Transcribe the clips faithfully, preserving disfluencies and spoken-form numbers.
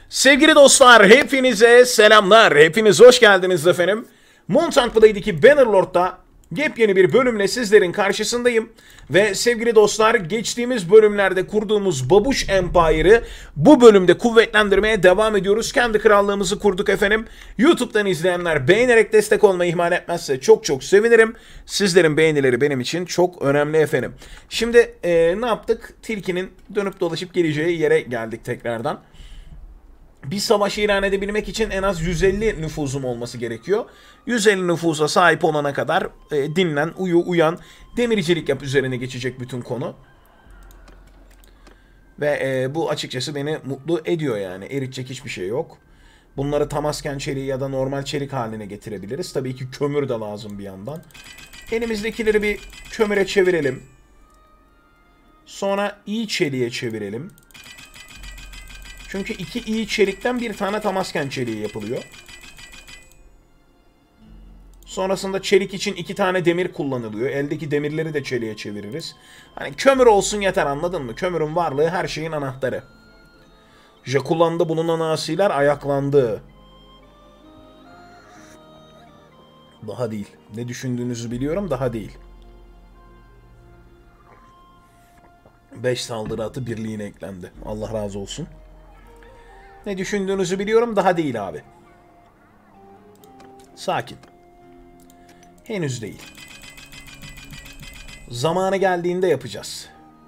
Sevgili dostlar, hepinize selamlar. Hepiniz hoş geldiniz efendim. Montank Play'deki Bannerlord'da yepyeni bir bölümle sizlerin karşısındayım. Ve sevgili dostlar, geçtiğimiz bölümlerde kurduğumuz Babuş Empire'ı bu bölümde kuvvetlendirmeye devam ediyoruz. Kendi krallığımızı kurduk efendim. YouTube'dan izleyenler beğenerek destek olmayı ihmal etmezse çok çok sevinirim. Sizlerin beğenileri benim için çok önemli efendim. Şimdi ee, ne yaptık? Tilkinin dönüp dolaşıp geleceği yere geldik tekrardan. Bir savaş ilan edebilmek için en az yüz elli nüfuzum olması gerekiyor. yüz elli nüfusa sahip olana kadar e, dinlen, uyu, uyan, demircilik yap üzerine geçecek bütün konu. Ve e, bu açıkçası beni mutlu ediyor yani. Eritecek hiçbir şey yok. Bunları tamasken çeliği ya da normal çelik haline getirebiliriz. Tabii ki kömür de lazım bir yandan. Elimizdekileri bir kömüre çevirelim. Sonra iyi çeliğe çevirelim. Çünkü iki iyi çelikten bir tane tamasken çeliği yapılıyor. Sonrasında çelik için iki tane demir kullanılıyor. Eldeki demirleri de çeliğe çeviririz. Hani kömür olsun yeter, anladın mı? Kömürün varlığı her şeyin anahtarı. Jakulan'da bulunan asiler ayaklandı. Daha değil. Ne düşündüğünüzü biliyorum, daha değil. beş saldırı atı birliğine eklendi. Allah razı olsun. Ne düşündüğünüzü biliyorum, daha değil abi. Sakin. Henüz değil. Zamanı geldiğinde yapacağız.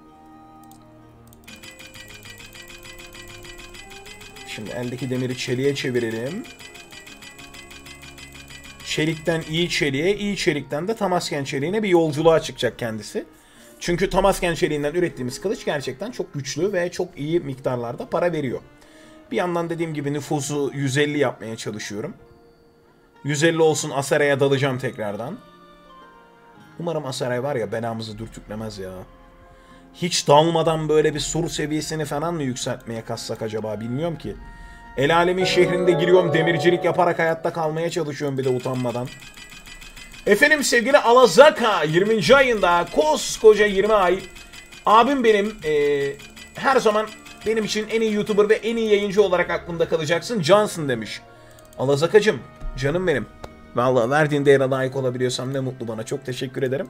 Şimdi eldeki demiri çeliğe çevirelim. Çelikten iyi çeliğe, iyi çelikten de tamasken çeliğine bir yolculuğa çıkacak kendisi. Çünkü tamasken çeliğinden ürettiğimiz kılıç gerçekten çok güçlü ve çok iyi miktarlarda para veriyor. Bir yandan dediğim gibi nüfusu yüz elli yapmaya çalışıyorum. yüz elli olsun, Asaray'a dalacağım tekrardan. Umarım Asaray var ya belamızı dürtüklemez ya. Hiç dalmadan böyle bir sur seviyesini falan mı yükseltmeye kassak acaba, bilmiyorum ki. El alemin şehrinde giriyorum, demircilik yaparak hayatta kalmaya çalışıyorum bir de utanmadan. Efendim sevgili Alazaka yirminci ayında koskoca yirmi ay. Abim benim ee, her zaman benim için en iyi YouTuber ve en iyi yayıncı olarak aklımda kalacaksın Johnson demiş. Alazakacım, canım benim. Vallahi verdiğin değere layık olabiliyorsam ne mutlu bana. Çok teşekkür ederim.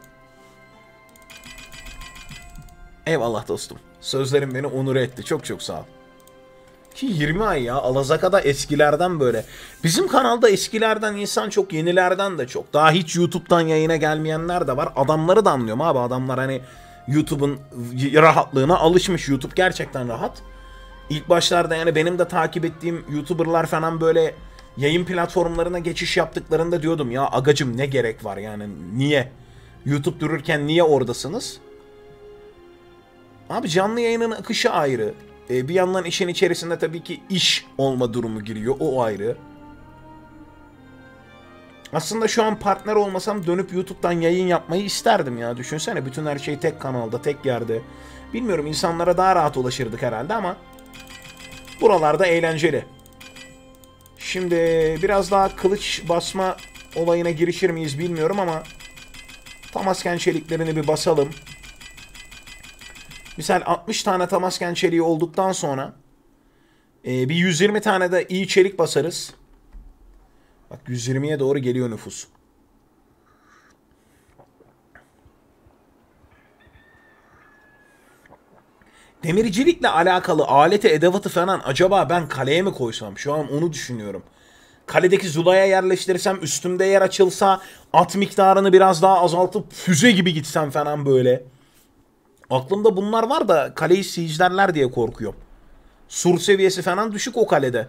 Eyvallah dostum. Sözlerin beni onur etti. Çok çok sağ ol. Ki yirmi ay ya. Alazaka'da eskilerden böyle. Bizim kanalda eskilerden insan çok, yenilerden de çok. Daha hiç YouTube'dan yayına gelmeyenler de var. Adamları da anlıyorum abi. Adamlar hani YouTube'un rahatlığına alışmış. YouTube gerçekten rahat. İlk başlarda yani benim de takip ettiğim YouTuber'lar falan böyle yayın platformlarına geçiş yaptıklarında diyordum ya agacım ne gerek var yani, niye? YouTube dururken niye oradasınız? Abi canlı yayının akışı ayrı. Ee, bir yandan işin içerisinde tabii ki iş olma durumu giriyor, o ayrı. Aslında şu an partner olmasam dönüp YouTube'dan yayın yapmayı isterdim ya. Düşünsene, bütün her şey tek kanalda, tek yerde. Bilmiyorum, insanlara daha rahat ulaşırdık herhalde ama buralarda eğlenceli. Şimdi biraz daha kılıç basma olayına girişir miyiz bilmiyorum ama tamasken çeliklerini bir basalım. Misal altmış tane tamasken çeliği olduktan sonra e, bir yüz yirmi tane de iyi çelik basarız. Bak yüz yirmiye doğru geliyor nüfus. Demircilikle alakalı aleti, edevatı falan acaba ben kaleye mi koysam? Şu an onu düşünüyorum. Kaledeki zulaya yerleştirirsem, üstümde yer açılsa, at miktarını biraz daha azaltıp füze gibi gitsem falan böyle. Aklımda bunlar var da kaleyi siege'lerler diye korkuyorum. Sur seviyesi falan düşük o kalede.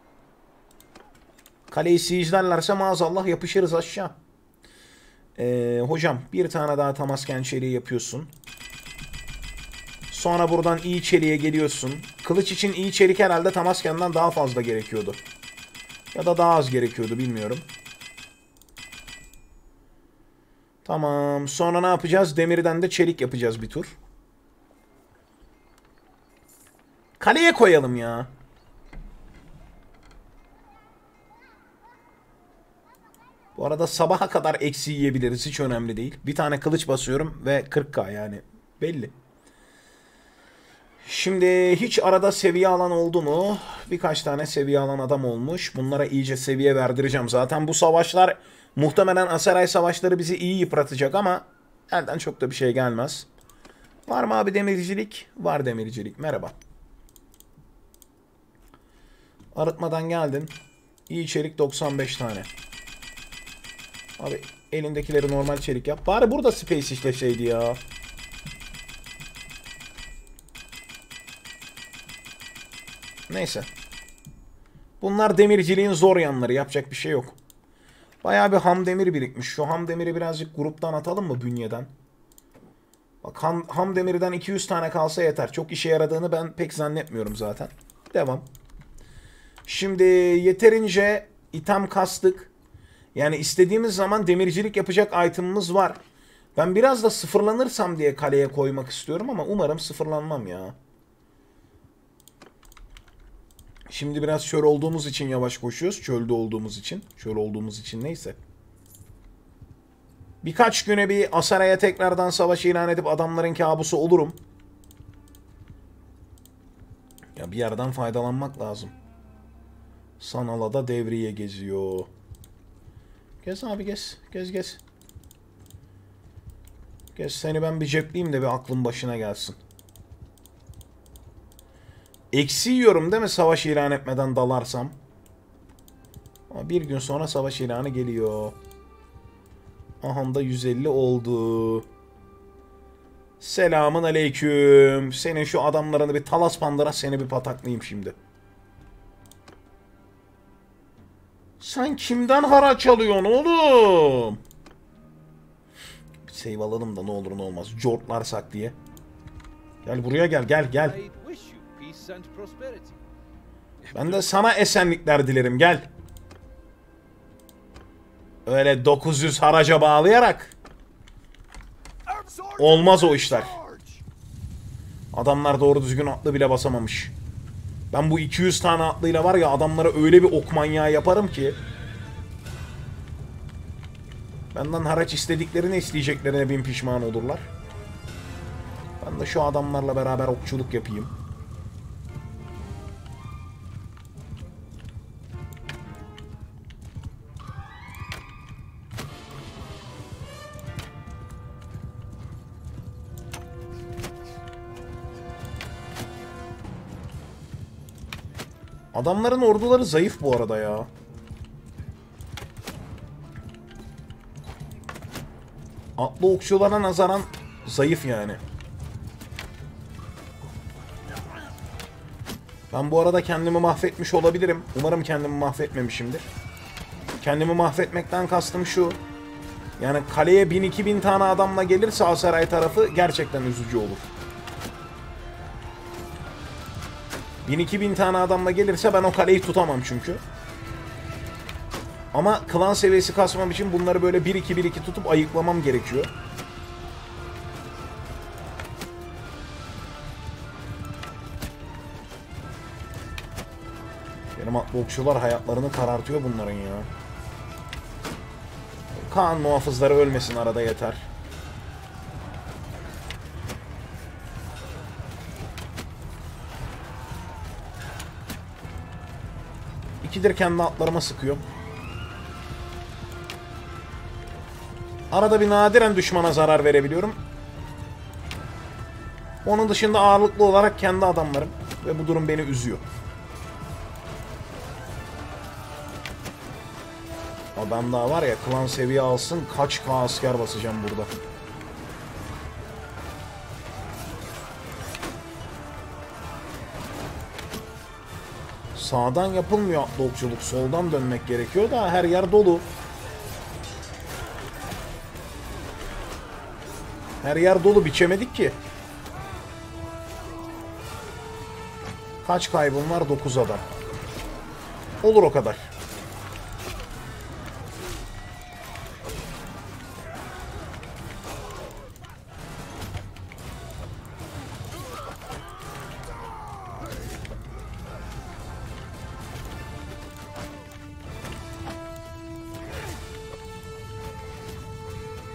Kaleyi siege'lerlerse maazallah yapışırız aşağı. Ee, hocam bir tane daha tamasken çeliği yapıyorsun. Sonra buradan iyi çeliğe geliyorsun. Kılıç için iyi çelik herhalde tamaskenden daha fazla gerekiyordu. Ya da daha az gerekiyordu, bilmiyorum. Tamam. Sonra ne yapacağız? Demirden de çelik yapacağız bir tur. Kaleye koyalım ya. Bu arada sabaha kadar eksi yiyebiliriz. Hiç önemli değil. Bir tane kılıç basıyorum ve kırk K yani. Belli. Şimdi hiç arada seviye alan oldu mu? Birkaç tane seviye alan adam olmuş. Bunlara iyice seviye verdireceğim. Zaten bu savaşlar muhtemelen Aseray savaşları bizi iyi yıpratacak ama elden çok da bir şey gelmez. Var mı abi demircilik? Var demircilik. Merhaba. Arıtmadan geldin. İyi çelik doksan beş tane. Abi elindekileri normal çelik yap. Bari burada space işleseydi ya. Neyse. Bunlar demirciliğin zor yanları. Yapacak bir şey yok. Bayağı bir ham demir birikmiş. Şu ham demiri birazcık gruptan atalım mı bünyeden? Bak ham, ham demirden iki yüz tane kalsa yeter. Çok işe yaradığını ben pek zannetmiyorum zaten. Devam. Şimdi yeterince item kastık. Yani istediğimiz zaman demircilik yapacak itemimiz var. Ben biraz da sıfırlanırsam diye kaleye koymak istiyorum ama umarım sıfırlanmam ya. Şimdi biraz çöl olduğumuz için yavaş koşuyoruz. Çölde olduğumuz için. Çöl olduğumuz için neyse. Birkaç güne bir Asaray'a tekrardan savaş ilan edip adamların kabusu olurum. Ya bir yerden faydalanmak lazım. Sanala'da devriye geziyor. Gez abi gez. Gez gez. Gez seni ben bir cepleyeyim de bir aklın başına gelsin. Eksi yiyorum değil mi savaş ilan etmeden dalarsam? Ama bir gün sonra savaş ilanı geliyor. Aha da yüz elli oldu. Selamun aleyküm. Senin şu adamlarını bir talas pandıra seni bir pataklayayım şimdi. Sen kimden haraç alıyorsun oğlum? Bir save alalım da ne olur ne olmaz. Jortlarsak diye. Gel buraya gel gel gel. Ben de sana esenlikler dilerim gel. Öyle dokuz yüz haraca bağlayarak olmaz o işler. Adamlar doğru düzgün atlı bile basamamış. Ben bu iki yüz tane atlıyla var ya adamlara öyle bir ok manyağı yaparım ki. Benden haraç istediklerini isteyeceklerine bin pişman olurlar. Ben de şu adamlarla beraber okçuluk yapayım. Adamların orduları zayıf bu arada ya. Atlı okçulara nazaran zayıf yani. Ben bu arada kendimi mahvetmiş olabilirim. Umarım kendimi mahvetmemişimdir. Kendimi mahvetmekten kastım şu. Yani kaleye bin iki bin tane adamla gelirse Asaray tarafı gerçekten üzücü olur. bin iki bin tane adamla gelirse ben o kaleyi tutamam çünkü. Ama klan seviyesi kasmam için bunları böyle bir iki bir iki tutup ayıklamam gerekiyor. Benim atlı okçular hayatlarını karartıyor bunların ya. Kaan muhafızları ölmesin arada yeter. İkidir kendi atlarıma sıkıyorum. Arada bir nadiren düşmana zarar verebiliyorum. Onun dışında ağırlıklı olarak kendi adamlarım. Ve bu durum beni üzüyor. Adam daha var ya klan seviye alsın kaç K asker basacağım burada. Sağdan yapılmıyor atlı okçuluk. Soldan dönmek gerekiyor da her yer dolu. Her yer dolu biçemedik ki. Kaç kaybım var? dokuz adam. Olur o kadar.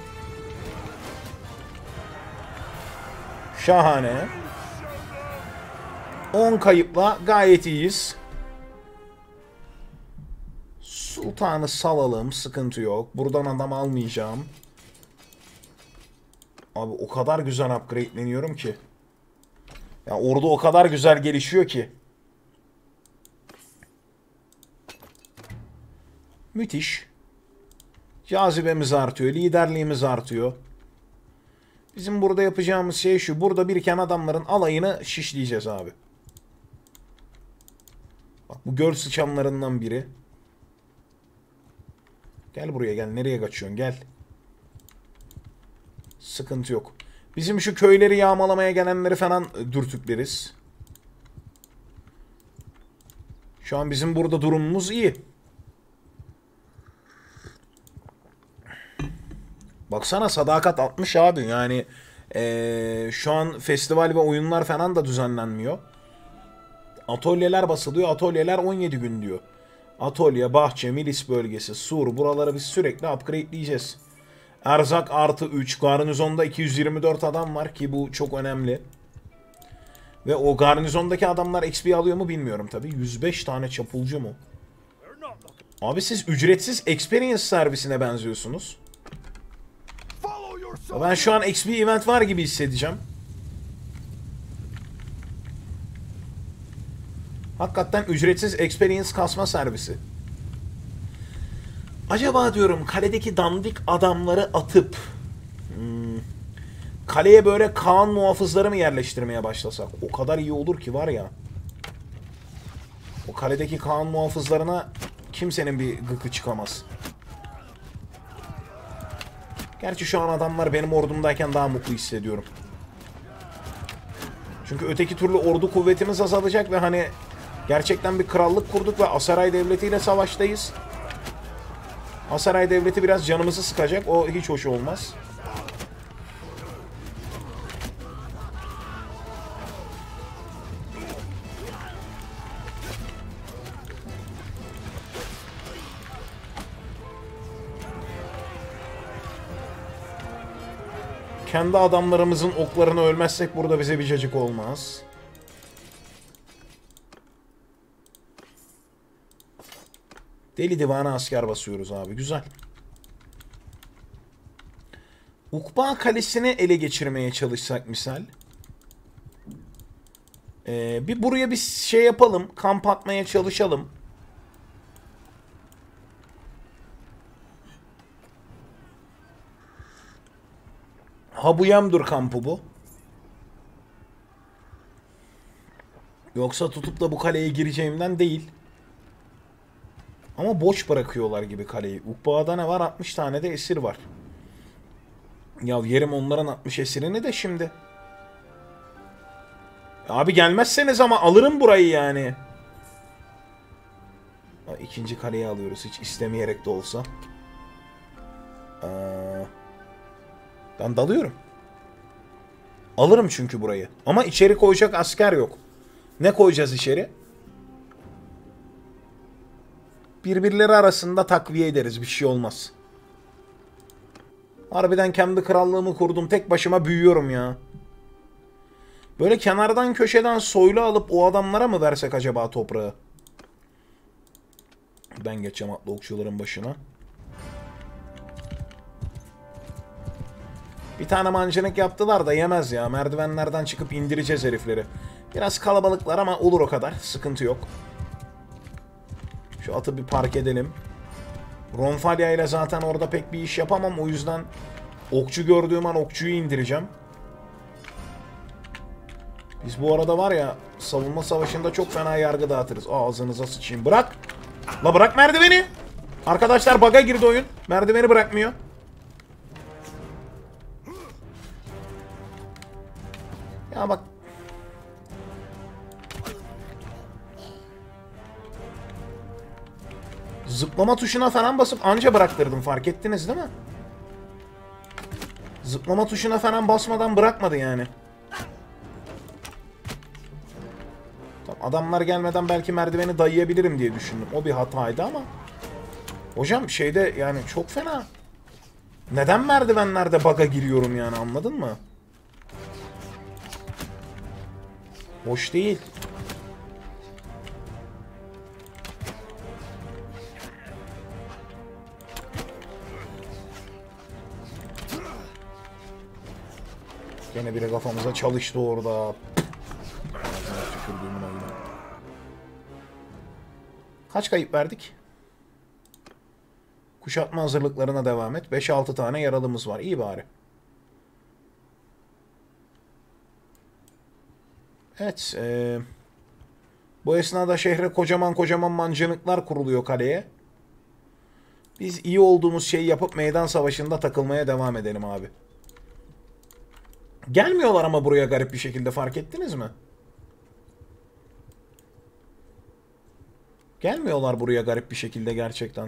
Şahane. on kayıpla gayet iyiyiz. Sultanı salalım. Sıkıntı yok. Buradan adam almayacağım. Abi o kadar güzel upgradeleniyorum ki. Ya ordu o kadar güzel gelişiyor ki. Müthiş. Cazibemiz artıyor. Liderliğimiz artıyor. Bizim burada yapacağımız şey şu. Burada biriken adamların alayını şişleyeceğiz abi. Bak bu göl sıçanlarından biri. Gel buraya gel. Nereye kaçıyorsun? Gel. Sıkıntı yok. Bizim şu köyleri yağmalamaya gelenleri falan dürtükleriz. Şu an bizim burada durumumuz iyi. Baksana sadakat altmış abi. Yani ee, şu an festival ve oyunlar falan da düzenlenmiyor. Atölyeler basılıyor. Atölyeler on yedi gün diyor. Atölye, bahçe, milis bölgesi, sur. Buraları biz sürekli upgradeleyeceğiz. Erzak artı üç. Garnizonda iki yüz yirmi dört adam var ki bu çok önemli. Ve o garnizondaki adamlar X P alıyor mu bilmiyorum tabi. yüz beş tane çapulcu mu? Abi siz ücretsiz experience servisine benziyorsunuz. Ben şu an X P event var gibi hissedeceğim. Hakikaten ücretsiz experience kasma servisi. Acaba diyorum kaledeki dandik adamları atıp hmm, kaleye böyle Kaan muhafızları mı yerleştirmeye başlasak? O kadar iyi olur ki var ya. O kaledeki Kaan muhafızlarına kimsenin bir gıkı çıkamaz. Gerçi şu an adamlar benim ordumdayken daha mutlu hissediyorum. Çünkü öteki türlü ordu kuvvetimiz azalacak ve hani gerçekten bir krallık kurduk ve Asaray Devleti ile savaştayız. Asaray Devleti biraz canımızı sıkacak. O hiç hoş olmaz. Kendi adamlarımızın oklarını ölmezsek burada bize bir cacık olmaz. Deli divana asker basıyoruz abi. Güzel. Ukba Kalesi'ni ele geçirmeye çalışsak misal. Ee, bir buraya bir şey yapalım. Kamp atmaya çalışalım. Habuyamdur kampı bu. Yoksa tutup da bu kaleye gireceğimden değil. Ama boş bırakıyorlar gibi kaleyi. Ukba'da ne var? altmış tane de esir var. Ya yerim onların altmış esirini de şimdi. Abi gelmezseniz ama alırım burayı yani. İkinci kaleyi alıyoruz hiç istemeyerek de olsa. Ee, ben dalıyorum. Alırım çünkü burayı. Ama içeri koyacak asker yok. Ne koyacağız içeri? Birbirleri arasında takviye ederiz. Bir şey olmaz. Harbiden kendi krallığımı kurdum. Tek başıma büyüyorum ya. Böyle kenardan köşeden soylu alıp o adamlara mı versek acaba toprağı? Ben geçeceğim atlı okçuların başına. Bir tane mancınık yaptılar da yemez ya. Merdivenlerden çıkıp indireceğiz herifleri. Biraz kalabalıklar ama olur o kadar. Sıkıntı yok. Şu atı bir park edelim. Ronfalya ile zaten orada pek bir iş yapamam. O yüzden okçu gördüğüm an okçuyu indireceğim. Biz bu arada var ya savunma savaşında çok fena yargı dağıtırız. Ağzınıza sıçayım. Bırak. La bırak merdiveni. Arkadaşlar bug'a girdi oyun. Merdiveni bırakmıyor. Ya bak. Zıplama tuşuna falan basıp anca bıraktırdım. Fark ettiniz değil mi? Zıplama tuşuna falan basmadan bırakmadı yani. Tamam, adamlar gelmeden belki merdiveni dayayabilirim diye düşündüm. O bir hataydı ama. Hocam şeyde yani çok fena. Neden merdivenlerde bug'a giriyorum yani anladın mı? Hoş değil. Gene biri kafamıza çalıştı orada. Ağzına tükürdüğümün oyunu. Kaç kayıp verdik? Kuşatma hazırlıklarına devam et. beş altı tane yaralımız var. İyi bari. Evet. E, bu esnada şehre kocaman kocaman mancınıklar kuruluyor kaleye. Biz iyi olduğumuz şeyi yapıp meydan savaşında takılmaya devam edelim abi. Gelmiyorlar ama buraya garip bir şekilde, fark ettiniz mi? Gelmiyorlar buraya garip bir şekilde gerçekten.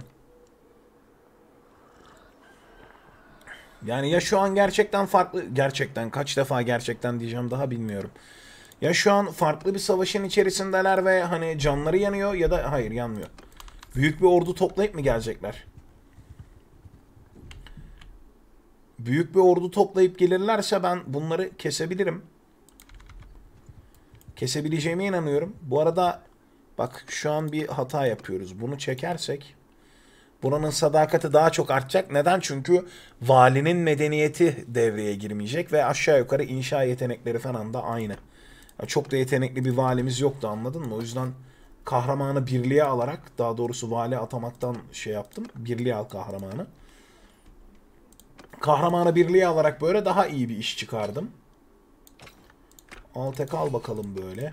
Yani ya şu an gerçekten farklı... Gerçekten kaç defa gerçekten diyeceğim daha bilmiyorum. Ya şu an farklı bir savaşın içerisindeler ve hani canları yanıyor ya da hayır yanmıyor. Büyük bir ordu toplayıp mı gelecekler? Büyük bir ordu toplayıp gelirlerse ben bunları kesebilirim. Kesebileceğime inanıyorum. Bu arada bak şu an bir hata yapıyoruz. Bunu çekersek buranın sadakati daha çok artacak. Neden? Çünkü valinin medeniyeti devreye girmeyecek ve aşağı yukarı inşa yetenekleri falan da aynı. Çok da yetenekli bir valimiz yoktu, anladın mı? O yüzden kahramanı birliğe alarak, daha doğrusu vali atamaktan şey yaptım. Birliğe al kahramanı. Kahramanı birliğe alarak böyle daha iyi bir iş çıkardım. Al tek al bakalım böyle.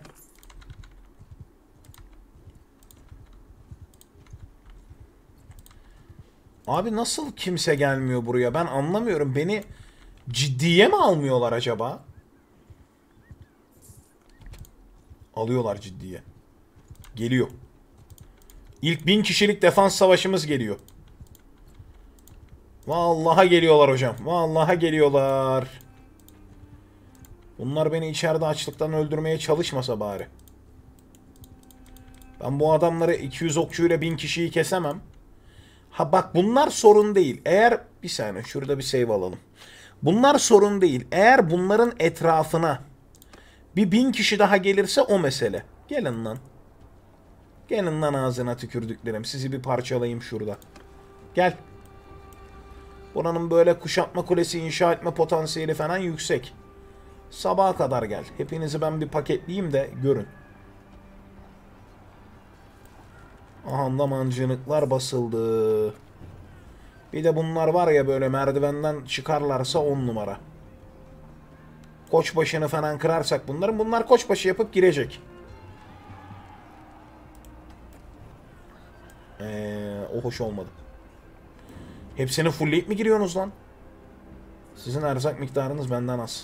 Abi nasıl kimse gelmiyor buraya? Ben anlamıyorum. Beni ciddiye mi almıyorlar acaba? Alıyorlar ciddiye. Geliyor. İlk bin kişilik defans savaşımız geliyor. Vallahi geliyorlar hocam. Vallahi geliyorlar. Bunlar beni içeride açlıktan öldürmeye çalışmasa bari. Ben bu adamları iki yüz okçuyla bin kişiyi kesemem. Ha bak bunlar sorun değil. Eğer bir saniye şurada bir save alalım. Bunlar sorun değil. Eğer bunların etrafına bir bin kişi daha gelirse o mesele. Gelin lan. Gelin lan ağzına tükürdüklerim. Sizi bir parçalayayım şurada. Gel. Buranın böyle kuşatma kulesi inşa etme potansiyeli falan yüksek. Sabaha kadar gel. Hepinizi ben bir paketleyeyim de görün. Aha da mancınıklar basıldı. Bir de bunlar var ya böyle merdivenden çıkarlarsa on numara. Koçbaşını falan kırarsak bunların. Bunlar koçbaşı yapıp girecek. Ee, o hoş olmadı. Hepsini fullleyip mi giriyorsunuz lan? Sizin erzak miktarınız benden az.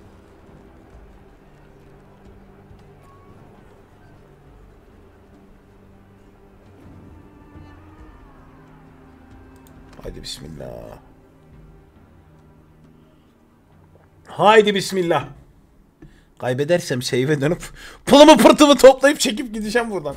Haydi bismillah. Haydi bismillah. Kaybedersem save'e dönüp pılımı pırtımı toplayıp çekip gideceğim buradan.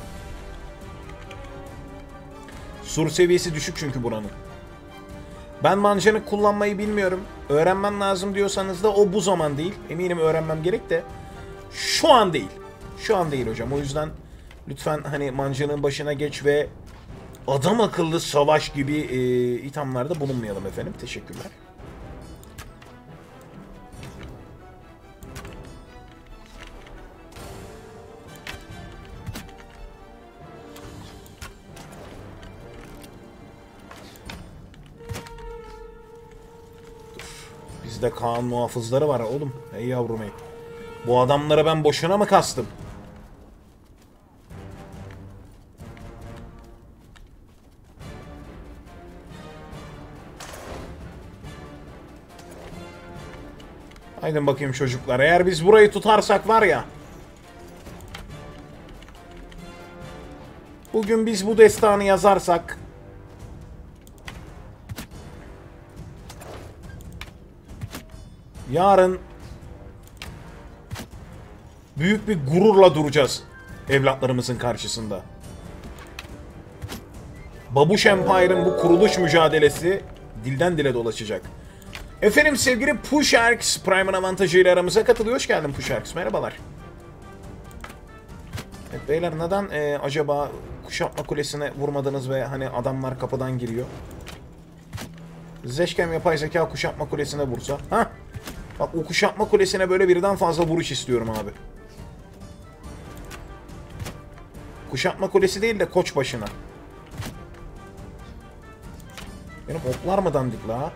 Sur seviyesi düşük çünkü buranın. Ben mancınık kullanmayı bilmiyorum. Öğrenmem lazım diyorsanız da o bu zaman değil. Eminim öğrenmem gerek de şu an değil. Şu an değil hocam. O yüzden lütfen hani mancınığın başına geç ve adam akıllı savaş gibi e, ithamlarda bulunmayalım efendim. Teşekkürler. Bizde Kaan muhafızları var oğlum. Ey yavrum ey. Bu adamlara ben boşuna mı kastım? Haydi bakayım çocuklar. Eğer biz burayı tutarsak var ya. Bugün biz bu destanı yazarsak. Yarın büyük bir gururla duracağız evlatlarımızın karşısında. Babuş Empire'ın bu kuruluş mücadelesi dilden dile dolaşacak. Efendim sevgili Pusharks Prime'ın avantajıyla aramıza katılıyor. Hoş geldin Pusharks. Merhabalar. Evet beyler neden e, acaba kuşatma kulesine vurmadınız ve hani adamlar kapıdan giriyor? Zeşkem yapay zeka kuşatma kulesine vursa. Hah. Bak o kuşatma kulesine böyle birden fazla vuruş istiyorum abi. Kuşatma kulesi değil de koçbaşına. Benim oklar mı dandik la?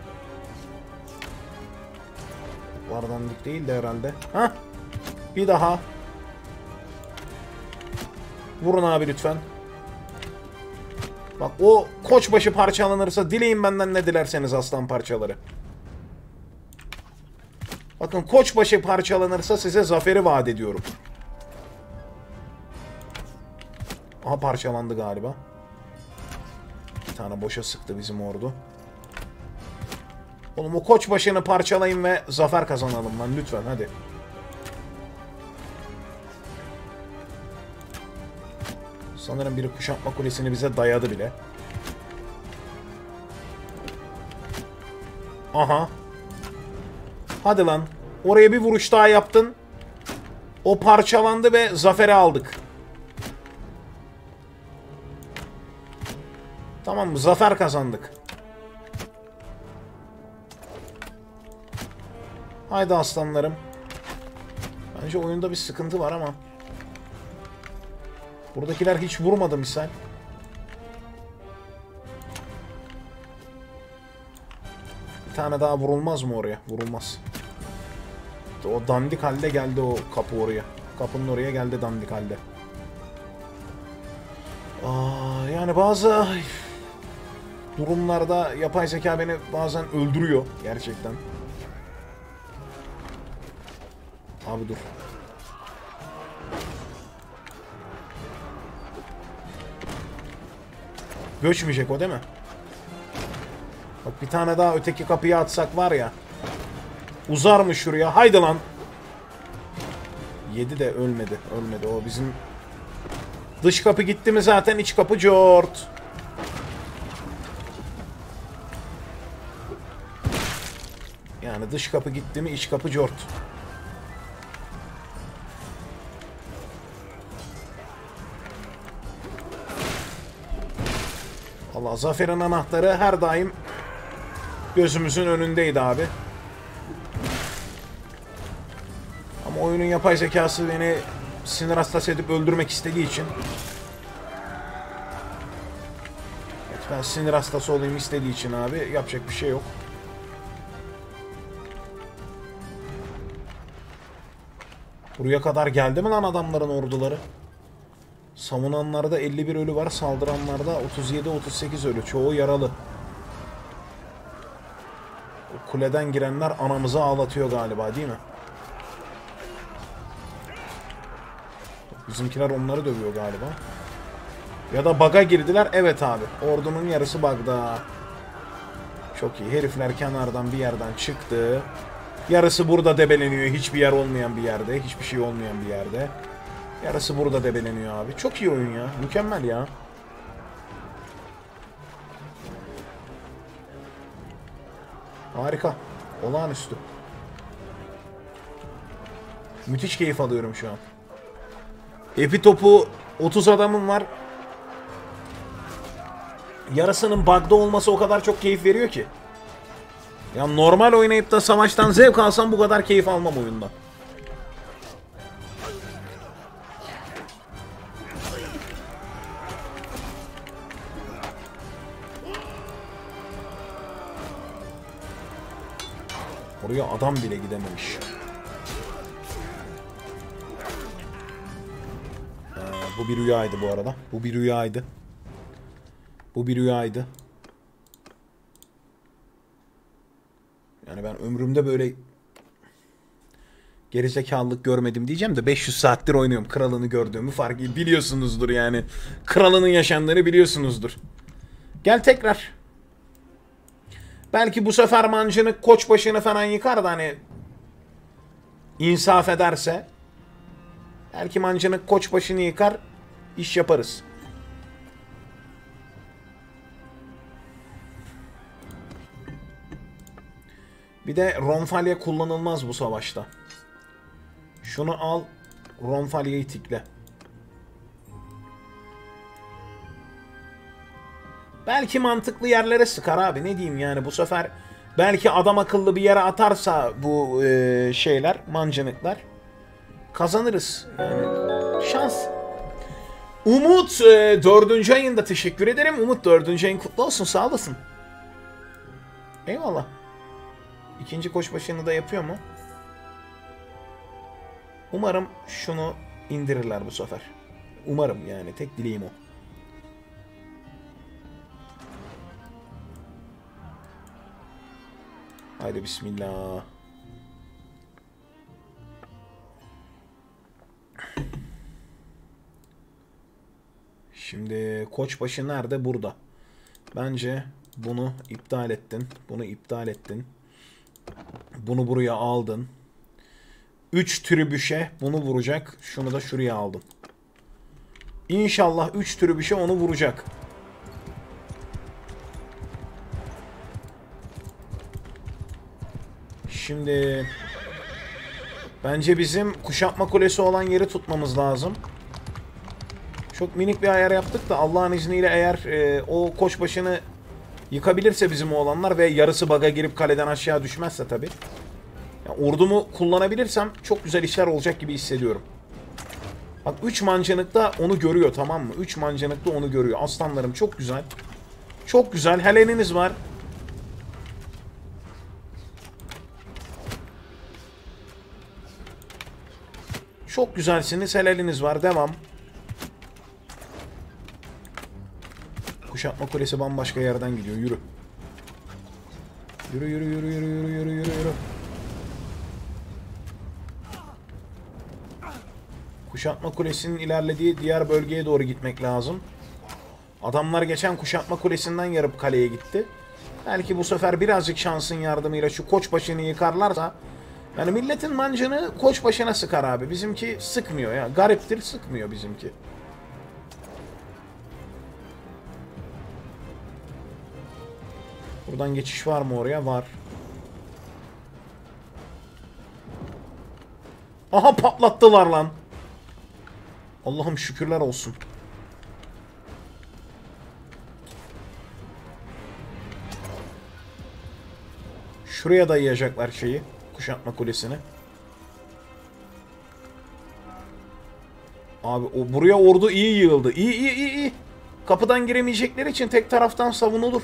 Oklar dandik değil de herhalde. Hah. Bir daha. Vurun abi lütfen. Bak o koçbaşı parçalanırsa dileyin benden ne dilerseniz aslan parçaları. Bakın koçbaşı parçalanırsa size zaferi vaat ediyorum. Aha parçalandı galiba. Bir tane boşa sıktı bizim ordu. Oğlum o koçbaşını parçalayın ve zafer kazanalım lan lütfen hadi. Sanırım biri kuşatma kulesini bize dayadı bile. Aha. Hadi lan. Oraya bir vuruş daha yaptın. O parçalandı ve zaferi aldık. Tamam mı? Zafer kazandık. Haydi aslanlarım. Bence oyunda bir sıkıntı var ama. Buradakiler hiç vurmadı misal. Bir tane daha vurulmaz mı oraya? Vurulmaz. O dandik halde geldi o kapı oraya. Kapının oraya geldi dandik halde. Aa, yani bazı durumlarda yapay zeka beni bazen öldürüyor gerçekten. Abi dur. Göçmeyecek o değil mi? Bak bir tane daha öteki kapıya atsak var ya. Uzar mı şuraya? Haydi lan. Yedi de ölmedi. Ölmedi o bizim. Dış kapı gitti mi zaten iç kapı cort. Yani dış kapı gitti mi iç kapı cort. Allah zaferin anahtarı her daim gözümüzün önündeydi abi. Ama oyunun yapay zekası beni sinir hastası edip öldürmek istediği için. Evet, ben sinir hastası olayım istediği için abi yapacak bir şey yok. Buraya kadar geldi mi lan adamların orduları? Savunanlarda elli bir ölü var, saldıranlarda otuz yedi otuz sekiz ölü. Çoğu yaralı. O kuleden girenler anamızı ağlatıyor galiba değil mi? Bizimkiler onları dövüyor galiba. Ya da bug'a girdiler. Evet abi. Ordunun yarısı bug'da. Çok iyi. Herifler kenardan bir yerden çıktı. Yarısı burada debeleniyor. Hiçbir yer olmayan bir yerde. Hiçbir şey olmayan bir yerde. Yarısı burada debeleniyor abi. Çok iyi oyun ya. Mükemmel ya. Harika. Olağanüstü. Müthiş keyif alıyorum şu an. Epi topu otuz adamım var. Yarısının bug'da olması o kadar çok keyif veriyor ki. Ya normal oynayıp da savaştan zevk alsam bu kadar keyif almam oyunda. Oraya adam bile gidememiş. Ee, bu bir rüyaydı bu arada. Bu bir rüyaydı. Bu bir rüyaydı. Yani ben ömrümde böyle gerizekalılık görmedim diyeceğim de beş yüz saattir oynuyorum. Kralını gördüğümü fark biliyorsunuzdur yani. Kralının yaşandığını biliyorsunuzdur. Gel tekrar. Belki bu sefer mancınık koçbaşını falan yıkar da hani insaf ederse belki mancınık koçbaşını yıkar iş yaparız. Bir de Ronfalya kullanılmaz bu savaşta. Şunu al, Ronfalya'yı tikle. Belki mantıklı yerlere sıkar abi. Ne diyeyim yani bu sefer belki adam akıllı bir yere atarsa bu e, şeyler, mancınıklar kazanırız. Yani şans. Umut e, dördüncü ayında teşekkür ederim. Umut dördüncü ayın kutlu olsun, sağ olasın. Eyvallah. İkinci koçbaşını da yapıyor mu? Umarım şunu indirirler bu sefer. Umarım yani, tek dileğim o. Haydi bismillah. Şimdi koçbaşı nerede? Burada. Bence bunu iptal ettin. Bunu iptal ettin. Bunu buraya aldın. üç tribüşe bunu vuracak. Şunu da şuraya aldım. İnşallah üç tribüşe onu vuracak. Şimdi bence bizim kuşatma kulesi olan yeri tutmamız lazım. Çok minik bir ayar yaptık da Allah'ın izniyle eğer e, o koçbaşını yıkabilirse bizim oğlanlar ve yarısı baga girip kaleden aşağı düşmezse tabii. Yani ordumu kullanabilirsem çok güzel işler olacak gibi hissediyorum. Bak üç mancınıkta onu görüyor, tamam mı? üç mancınıkta onu görüyor. Aslanlarım çok güzel. Çok güzel. Heleniniz var. Çok güzelsiniz. Helaliniz var. Devam. Kuşatma kulesi bambaşka yerden gidiyor. Yürü. Yürü yürü yürü yürü yürü yürü yürü yürü. Kuşatma kulesinin ilerlediği diğer bölgeye doğru gitmek lazım. Adamlar geçen kuşatma kulesinden yarıp kaleye gitti. Belki bu sefer birazcık şansın yardımıyla şu koçbaşını yıkarlarsa. Yani milletin mancını koçbaşına sıkar abi. Bizimki sıkmıyor ya. Gariptir, sıkmıyor bizimki. Buradan geçiş var mı oraya? Var. Aha patlattılar lan. Allah'ım şükürler olsun. Şuraya dayayacaklar şeyi. Kuşatma kulesini. Abi o buraya ordu iyi yığıldı. İyi iyi iyi iyi. Kapıdan giremeyecekleri için tek taraftan savunulur.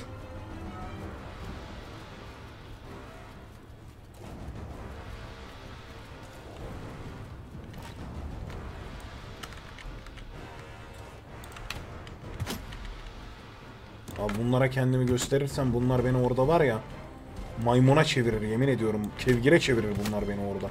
Abi bunlara kendimi gösterirsem bunlar beni orada var ya maymuna çevirir, yemin ediyorum. Kevgire çevirir bunlar beni orada.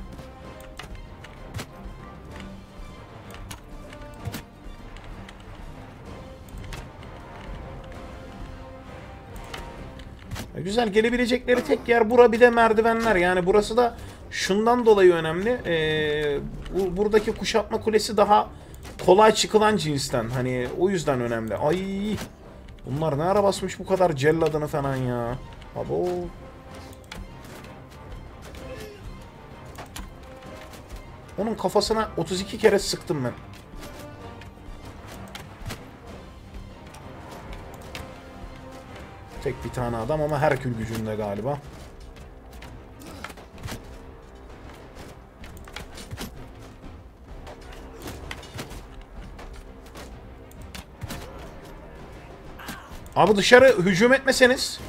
Güzel, gelebilecekleri tek yer bura, bir de merdivenler. Yani burası da şundan dolayı önemli. Ee, bu, buradaki kuşatma kulesi daha kolay çıkılan cinsten. Hani o yüzden önemli. Ay, bunlar ne ara basmış bu kadar celladını falan ya. Abo. Onun kafasına otuz iki kere sıktım ben. Tek bir tane adam ama Herkül gücünde galiba. Abi dışarı hücum etmeseniz.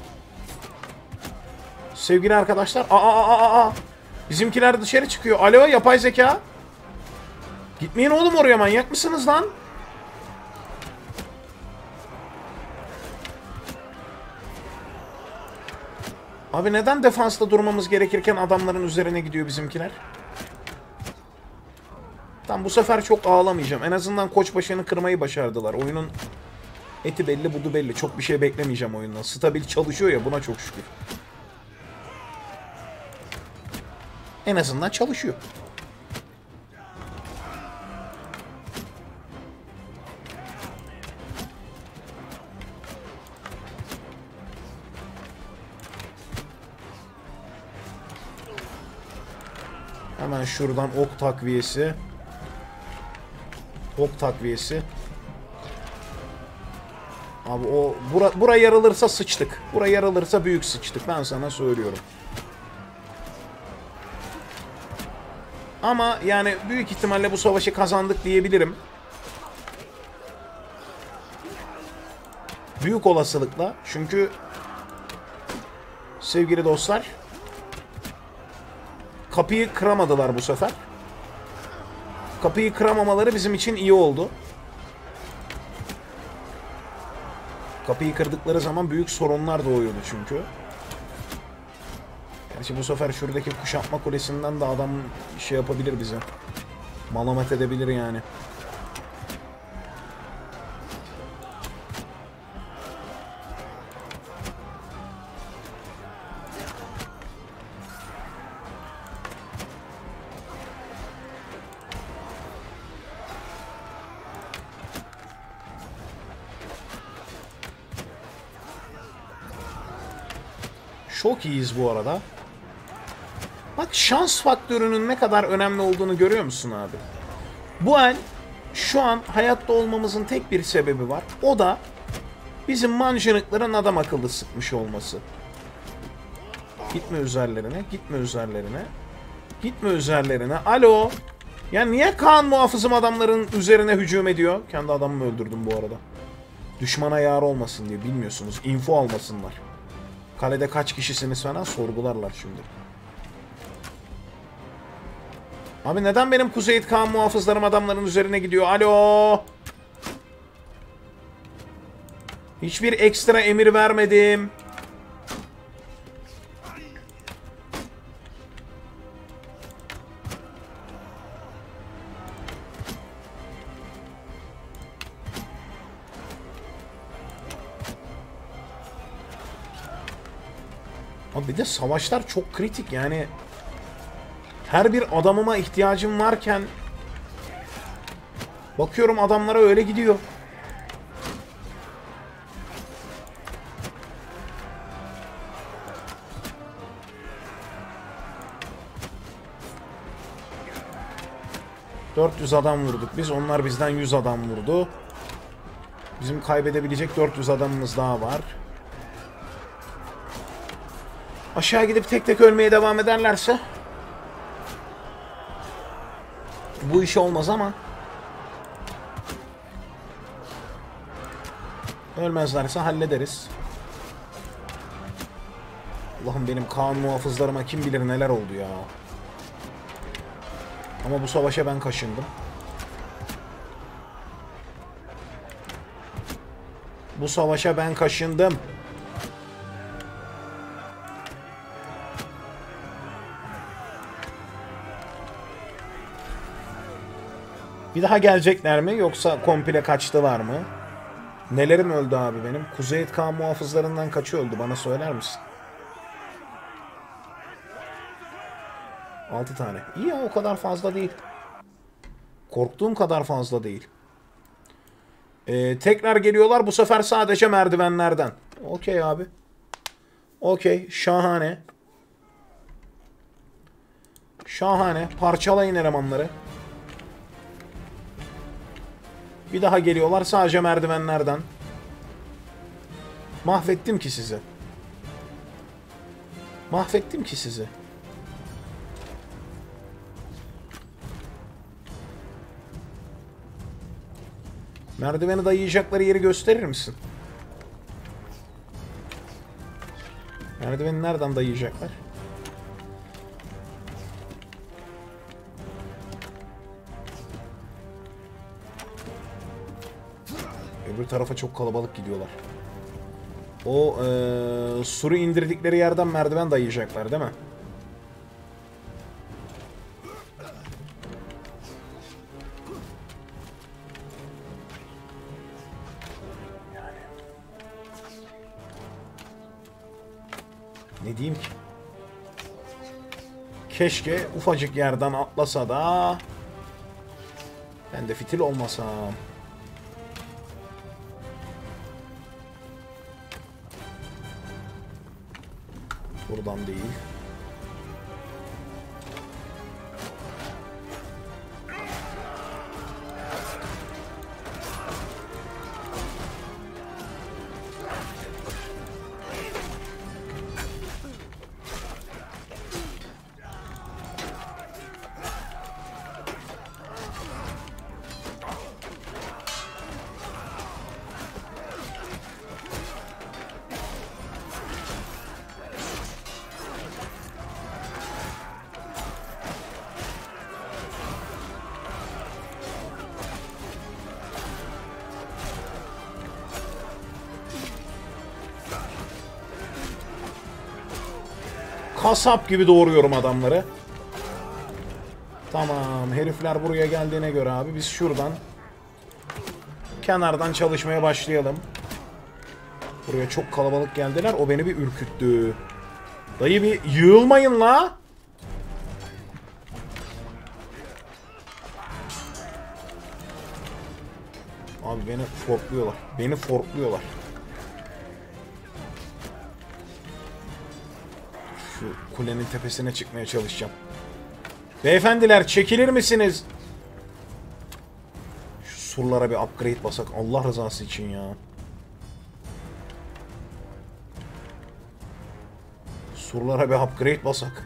Sevgili arkadaşlar. Aa aa aa aa. Bizimkiler dışarı çıkıyor. Alo yapay zeka. Gitmeyin oğlum oraya, manyak mısınız lan? Abi neden defansta durmamız gerekirken adamların üzerine gidiyor bizimkiler? Tam bu sefer çok ağlamayacağım. En azından koçbaşını kırmayı başardılar. Oyunun eti belli, budu belli. Çok bir şey beklemeyeceğim oyundan. Stabil çalışıyor ya, buna çok şükür. En azından çalışıyor. Hemen şuradan ok takviyesi. Ok takviyesi. Abi o bura, bura yarılırsa sıçtık. Bura yarılırsa büyük sıçtık. Ben sana söylüyorum. Ama yani büyük ihtimalle bu savaşı kazandık diyebilirim. Büyük olasılıkla. Çünkü sevgili dostlar, kapıyı kıramadılar bu sefer. Kapıyı kıramamaları bizim için iyi oldu. Kapıyı kırdıkları zaman büyük sorunlar doğuyordu çünkü. Gerçi bu sefer şuradaki kuşatma kulesinden de adam şey yapabilir bize. Malamet edebilir yani. Çok iyiyiz bu arada. Bak şans faktörünün ne kadar önemli olduğunu görüyor musun abi? Bu el şu an hayatta olmamızın tek bir sebebi var. O da bizim mancınıkların adam akıllı sıkmış olması. Gitme üzerlerine, gitme üzerlerine. Gitme üzerlerine. Alo. Ya niye Kaan muhafızım adamların üzerine hücum ediyor? Kendi adamımı öldürdüm bu arada. Düşmana yar olmasın diye, bilmiyorsunuz. Info almasınlar. Kalede kaç kişisiniz falan sorgularlar şimdi. Abi neden benim Kuzey Kaan muhafızlarım adamların üzerine gidiyor? Alo. Hiçbir ekstra emir vermedim. Abi bir de savaşlar çok kritik yani. Her bir adamıma ihtiyacım varken bakıyorum adamlara öyle gidiyor. dört yüz adam vurduk biz. Onlar bizden yüz adam vurdu. Bizim kaybedebilecek dört yüz adamımız daha var. Aşağı gidip tek tek ölmeye devam ederlerse bu iş olmaz ama ölmezlerse hallederiz. Allah'ım benim Kaan muhafızlarıma kim bilir neler oldu ya. Ama bu savaşa ben kaşındım. Bu savaşa ben kaşındım. Bir daha gelecekler mi yoksa komple kaçtılar mı? Nelerim öldü abi benim? Kuzey Kaan muhafızlarından kaçı öldü bana söyler misin? altı tane. İyi ya, o kadar fazla değil. Korktuğum kadar fazla değil. Ee, tekrar geliyorlar bu sefer sadece merdivenlerden. Okey abi. Okey, şahane. Şahane. Parçalayın elemanları. Bir daha geliyorlar sadece merdivenlerden. Mahvettim ki sizi. Mahvettim ki sizi. Merdiveni dayayacakları yeri gösterir misin? Merdiveni nereden dayayacaklar? Öbür tarafa çok kalabalık gidiyorlar. O ee, suru indirdikleri yerden merdiven dayayacaklar değil mi? Ne diyeyim ki? Keşke ufacık yerden atlasa da ben de fitil olmasam. Buradan değil. Kasap gibi doğruyorum adamları. Tamam. Herifler buraya geldiğine göre abi biz şuradan kenardan çalışmaya başlayalım. Buraya çok kalabalık geldiler. O beni bir ürküttü. Dayı bir yığılmayın la. Abi beni forkluyorlar. Beni forkluyorlar. Şu kulenin tepesine çıkmaya çalışacağım. Beyefendiler çekilir misiniz? Şu surlara bir upgrade basak. Allah rızası için ya. Surlara bir upgrade basak.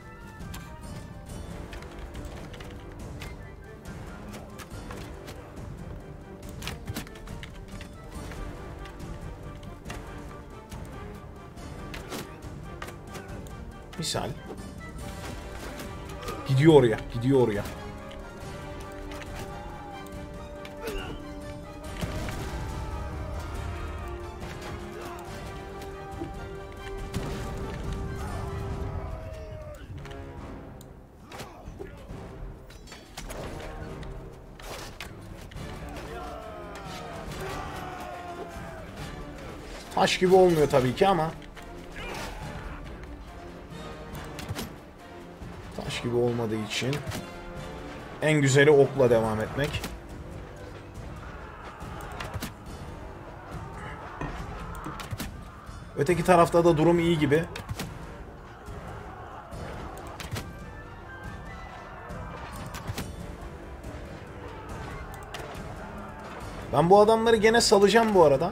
Misal. Gidiyor oraya. Gidiyor oraya. Taş gibi olmuyor tabii ki ama. Taş gibi olmadığı için en güzeli okla devam etmek. Öteki tarafta da durum iyi gibi. Ben bu adamları gene salacağım bu arada.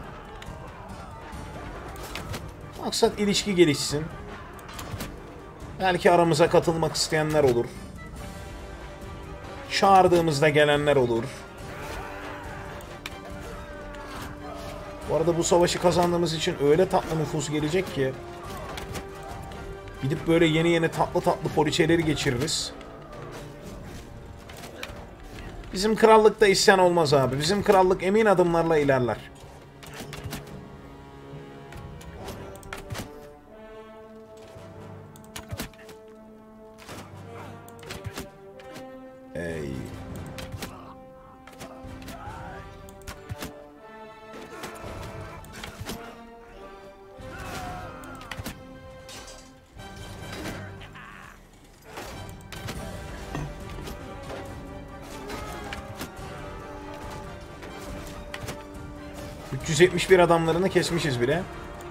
Maksat ilişki gelişsin. Belki aramıza katılmak isteyenler olur. Çağırdığımızda gelenler olur. Bu arada bu savaşı kazandığımız için öyle tatlı nüfus gelecek ki. Gidip böyle yeni yeni tatlı tatlı poliçeleri geçiririz. Bizim krallıkta isyan olmaz abi. Bizim krallık emin adımlarla ilerler. Ey. üç yüz yetmiş bir adamlarını kesmişiz bile.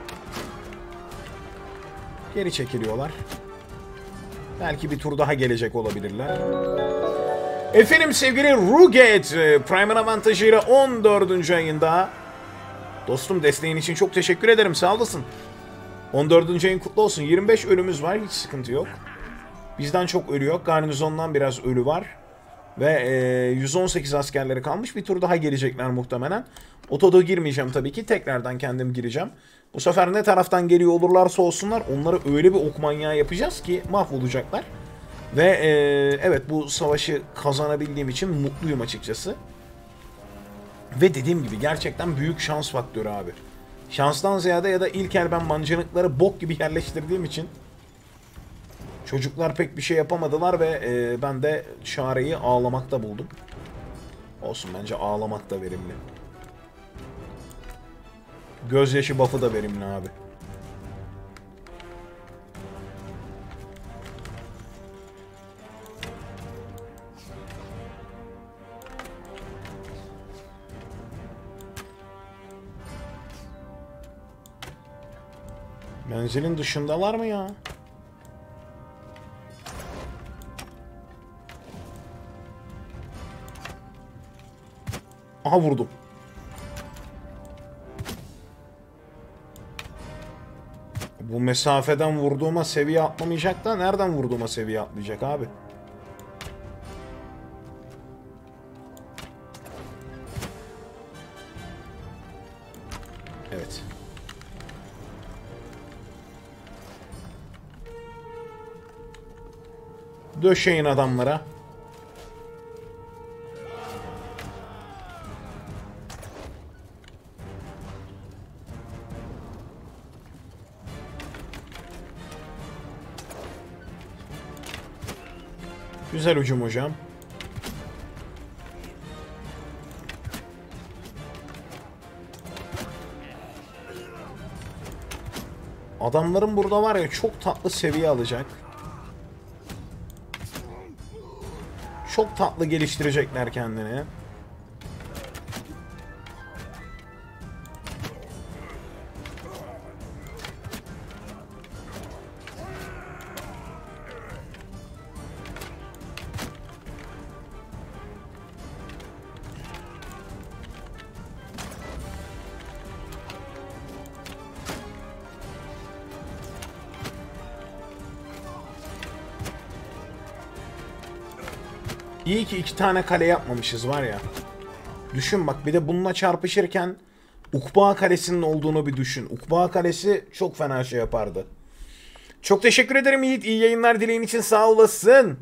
Geri çekiliyorlar. Belki bir tur daha gelecek olabilirler. Efendim sevgili Ruget, Prime'ın avantajıyla on dördüncü ayında. Dostum desteğin için çok teşekkür ederim, sağ olasın. on dördüncü ayın kutlu olsun. yirmi beş ölümüz var, hiç sıkıntı yok. Bizden çok ölü yok. Garnizondan biraz ölü var. Ve e, yüz on sekiz askerleri kalmış. Bir tur daha gelecekler muhtemelen. Otoda girmeyeceğim tabii ki. Tekrardan kendim gireceğim. Bu sefer ne taraftan geliyor olurlarsa olsunlar onları öyle bir ok manyağı yapacağız ki mahvolacaklar. Ve e, evet bu savaşı kazanabildiğim için mutluyum açıkçası. Ve dediğim gibi gerçekten büyük şans faktörü abi. Şanstan ziyade ya da ilk el ben mancınıkları bok gibi yerleştirdiğim için çocuklar pek bir şey yapamadılar ve e, ben de çareyi ağlamakta buldum. Olsun, bence ağlamak da verimli. Gözyaşı buff'ı da verimli abi. Menzilin dışındalar mı ya? Aha vurdum. Bu mesafeden vurduğuma seviye atlamayacak da nereden vurduğuma seviye atlayacak abi? Evet. Döşeyin adamlara. Güzel hücum hocam. Adamların burada var ya çok tatlı seviye alacak. Çok tatlı geliştirecekler kendini. İyi ki iki tane kale yapmamışız var ya. Düşün bak, bir de bununla çarpışırken Ukba Kalesi'nin olduğunu bir düşün. Ukba Kalesi çok fena şey yapardı. Çok teşekkür ederim Yiğit. İyi yayınlar dileğin için sağ olasın.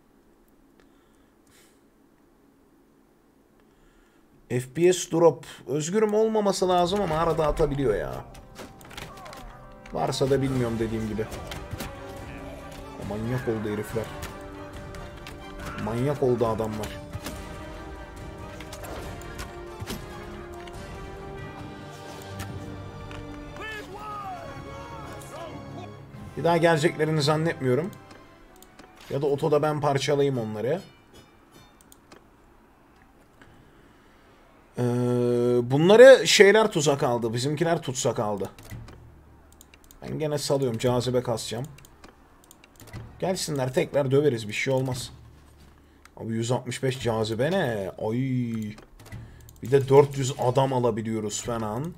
F P S drop. Özgürüm olmaması lazım ama arada atabiliyor ya. Varsa da bilmiyorum dediğim gibi. Manyak oldu herifler. Manyak oldu adamlar. Bir daha geleceklerini zannetmiyorum. Ya da otoda ben parçalayayım onları. Ee, bunları şeyler tuzak aldı. Bizimkiler tutsak aldı. Ben gene salıyorum. Cazibe kasacağım. Gelsinler tekrar döveriz. Bir şey olmaz. Abi yüz altmış beş cazibe ne? Ay. Bir de dört yüz adam alabiliyoruz falan.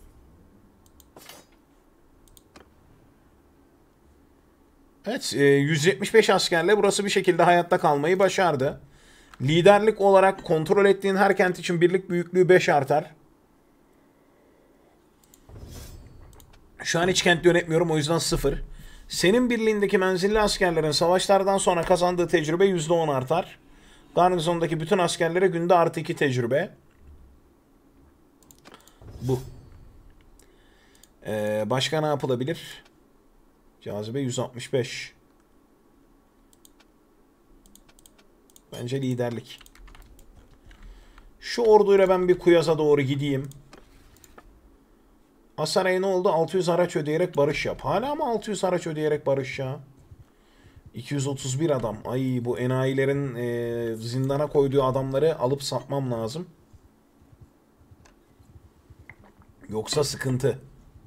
Evet, yüz yetmiş beş askerle burası bir şekilde hayatta kalmayı başardı. Liderlik olarak kontrol ettiğin her kent için birlik büyüklüğü beş artar. Şu an hiç kent yönetmiyorum, o yüzden sıfır. Senin birliğindeki menzilli askerlerin savaşlardan sonra kazandığı tecrübe yüzde on artar. Garnizondaki bütün askerlere günde artı iki tecrübe. Bu. Ee, başka ne yapılabilir? Cazibe yüz altmış beş. Bence liderlik. Şu orduyla ben bir Kuyaz'a doğru gideyim. Asaray'a ne oldu? altı yüz araç ödeyerek barış yap. Hala mı altı yüz araç ödeyerek barış ya? iki yüz otuz bir adam. Ay, bu enayilerin e, zindana koyduğu adamları alıp satmam lazım. Yoksa sıkıntı.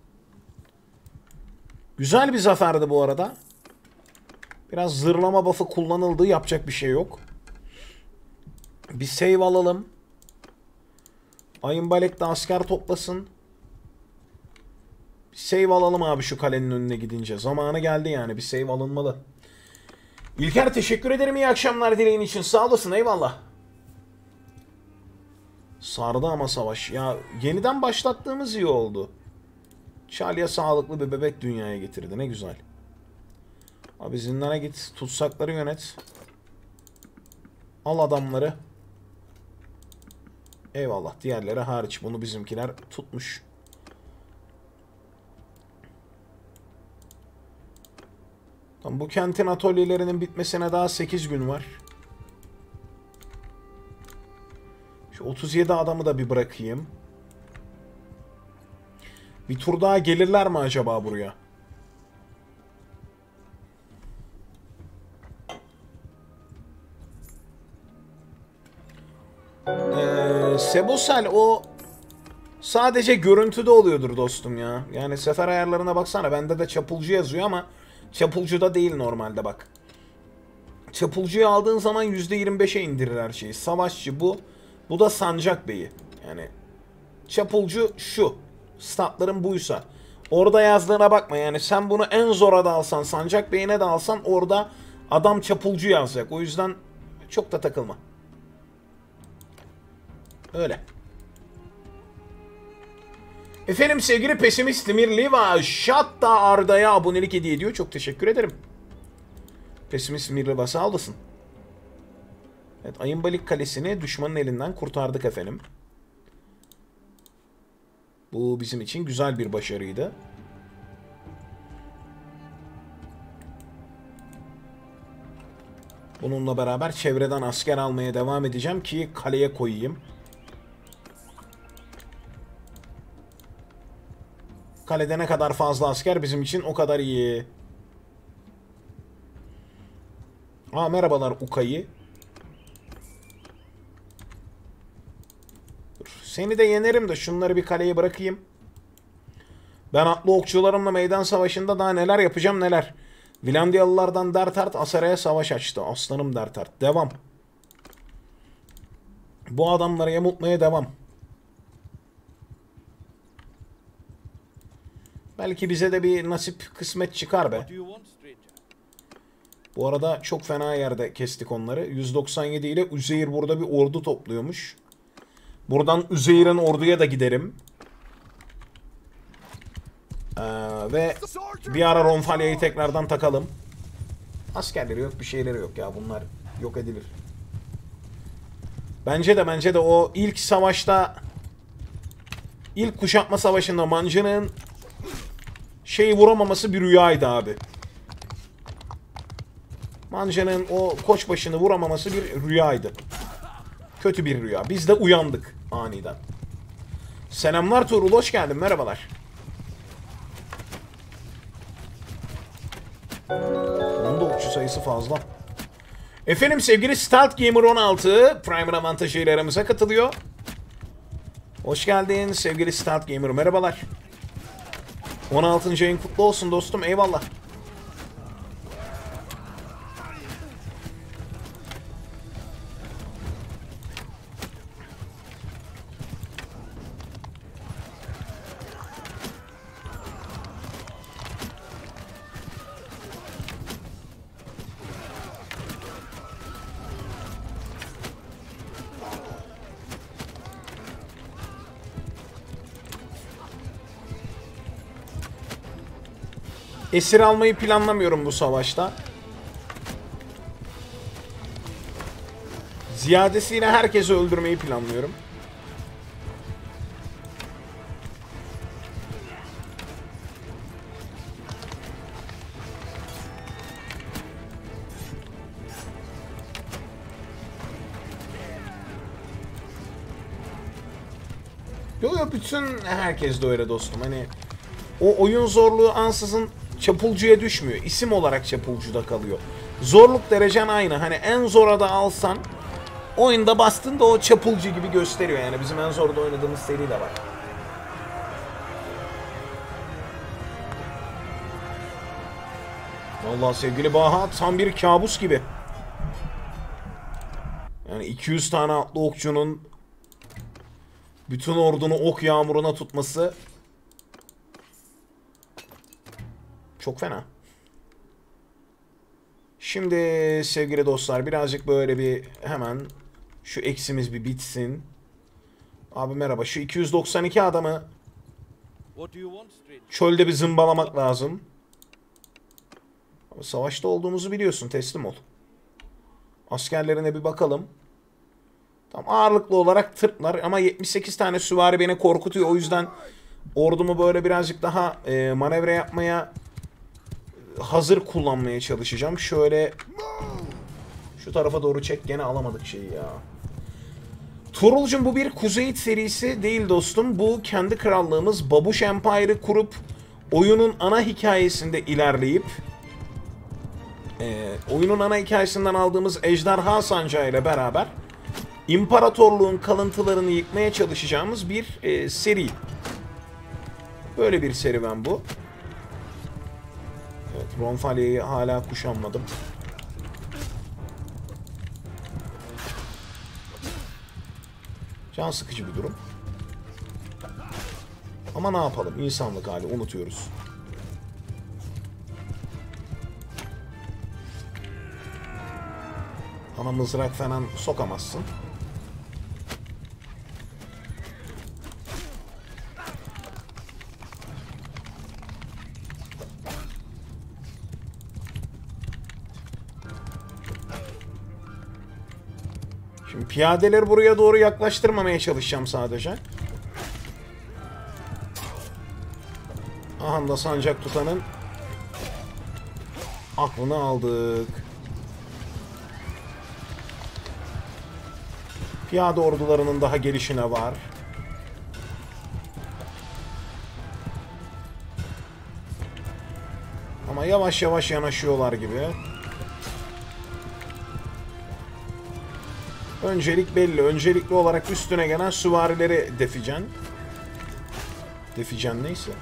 Güzel bir zaferdi bu arada. Biraz zırlama buff'ı kullanıldı. Yapacak bir şey yok. Bir save alalım. Ayın Balek de asker toplasın. Bir save alalım abi şu kalenin önüne gidince. Zamanı geldi yani. Bir save alınmalı. İlker teşekkür ederim. İyi akşamlar dileğin için. Sağ olasın. Eyvallah. Sardı ama savaş. Ya yeniden başlattığımız iyi oldu. Charlie'ye sağlıklı bir bebek dünyaya getirdi. Ne güzel. Abi zindana git. Tutsakları yönet. Al adamları. Eyvallah. Diğerleri hariç. Bunu bizimkiler tutmuş. Tamam, bu kentin atölyelerinin bitmesine daha sekiz gün var. Şu otuz yedi adamı da bir bırakayım. Bir tur daha gelirler mi acaba buraya? Ee, Sebosel o sadece görüntüde oluyordur dostum ya. Yani sefer ayarlarına baksana. Bende de çapulcu yazıyor ama çapulcu da değil normalde bak. Çapulcuyu aldığın zaman yüzde yirmi beşe indirir her şeyi. Savaşçı bu. Bu da Sancak Bey'i. Yani çapulcu şu. Statların buysa. Orada yazdığına bakma yani. Sen bunu en zora da alsan, Sancak Bey'ine de alsan orada adam çapulcu yazacak. O yüzden çok da takılma. Öyle. Efendim sevgili pesimist Mirliva Şatta Arda'ya abonelik hediye ediyor. Çok teşekkür ederim. Pesimist Mirliva sağ olasın. Evet, Ayınbalik Kalesi'ni düşmanın elinden kurtardık efendim. Bu bizim için güzel bir başarıydı. Bununla beraber çevreden asker almaya devam edeceğim ki kaleye koyayım. Kalede ne kadar fazla asker bizim için o kadar iyi. Aa, merhabalar Uka'yı. Seni de yenerim de şunları bir kaleye bırakayım. Ben atlı okçularımla meydan savaşında daha neler yapacağım neler. Vilandiyalılardan Dertart Asara'ya savaş açtı. Aslanım Dertart. Devam. Bu adamları yamultmaya devam. Belki bize de bir nasip kısmet çıkar be. Bu arada çok fena yerde kestik onları. yüz doksan yedi ile Üzeyir burada bir ordu topluyormuş. Buradan Üzeyir'in orduya da giderim. Ee, ve bir ara Ronfalya'yı tekrardan takalım. Askerleri yok, bir şeyleri yok ya. Bunlar yok edilir. Bence de bence de o ilk savaşta, ilk kuşatma savaşında Mancınık'ın şeyi vuramaması bir rüyaydı abi. Mancınık'ın o koçbaşını vuramaması bir rüyaydı. Kötü bir rüya. Biz de uyandık aniden. Selamlar Tuğrul, hoş geldin, merhabalar. Onun da okçu sayısı fazla. Efendim sevgili Stealth Gamer on altı Primer avantajıyla aramıza katılıyor. Hoş geldin sevgili Stealth Gamer, merhabalar. on altıncı ayın kutlu olsun dostum, eyvallah. Esir almayı planlamıyorum bu savaşta. Ziyadesiyle herkesi öldürmeyi planlıyorum. Yok yok, bütün herkes de öyle dostum. Hani o oyun zorluğu ansızın çapulcuya düşmüyor. İsim olarak çapulcuda kalıyor. Zorluk derecen aynı. Hani en zora da alsan oyunda bastın da o çapulcu gibi gösteriyor. Yani bizim en zorda oynadığımız seri de var. Vallahi sevgili Baha tam bir kabus gibi. Yani iki yüz tane atlı okçunun bütün ordunu ok yağmuruna tutması çok fena. Şimdi sevgili dostlar birazcık böyle bir hemen şu eksimiz bir bitsin. Abi merhaba, şu iki yüz doksan iki adamı çölde bir zımbalamak lazım. Abi, savaşta olduğumuzu biliyorsun, teslim ol. Askerlerine bir bakalım. Tam ağırlıklı olarak tırplar ama yetmiş sekiz tane süvari beni korkutuyor. O yüzden ordumu böyle birazcık daha e, manevra yapmaya hazır kullanmaya çalışacağım. Şöyle şu tarafa doğru çek, gene alamadık şeyi ya. Tuğrul'cum bu bir Kuzey serisi değil dostum. Bu kendi krallığımız Babuş Empire'ı kurup oyunun ana hikayesinde ilerleyip e, oyunun ana hikayesinden aldığımız Ejderha Sancağı ile beraber İmparatorluğun kalıntılarını yıkmaya çalışacağımız bir e, seri. Böyle bir serüven bu. Evet, Ronfalya'yı hala kuşanmadım. Can sıkıcı bir durum. Ama ne yapalım? İnsanlık hali, unutuyoruz. Ama mızrak falan sokamazsın. Şimdi piyadeleri buraya doğru yaklaştırmamaya çalışacağım sadece. Aha da sancak tutanın aklını aldık. Piyade ordularının daha gelişine var. Ama yavaş yavaş yanaşıyorlar gibi. Öncelik belli. Öncelikli olarak üstüne gelen süvarileri defecen. Defecen neyse.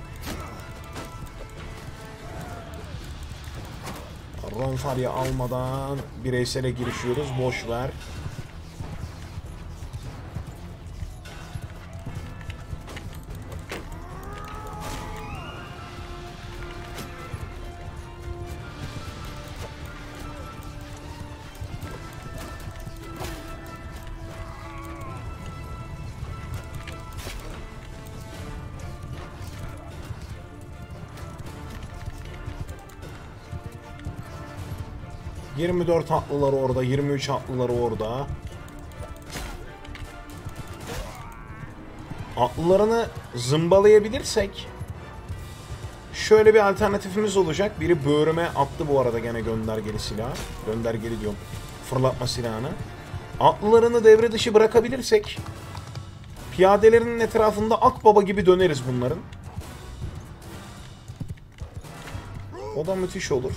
Ronfalia almadan bireysele girişiyoruz. Boş ver. yirmi dört atlıları orada, yirmi üç atlıları orada. Atlılarını zımbalayabilirsek şöyle bir alternatifimiz olacak. Biri böğrüme attı bu arada gene göndergeli silah. Göndergeli diyorum. Fırlatma silahını. Atlılarını devre dışı bırakabilirsek piyadelerinin etrafında akbaba gibi döneriz bunların. O da müthiş olur.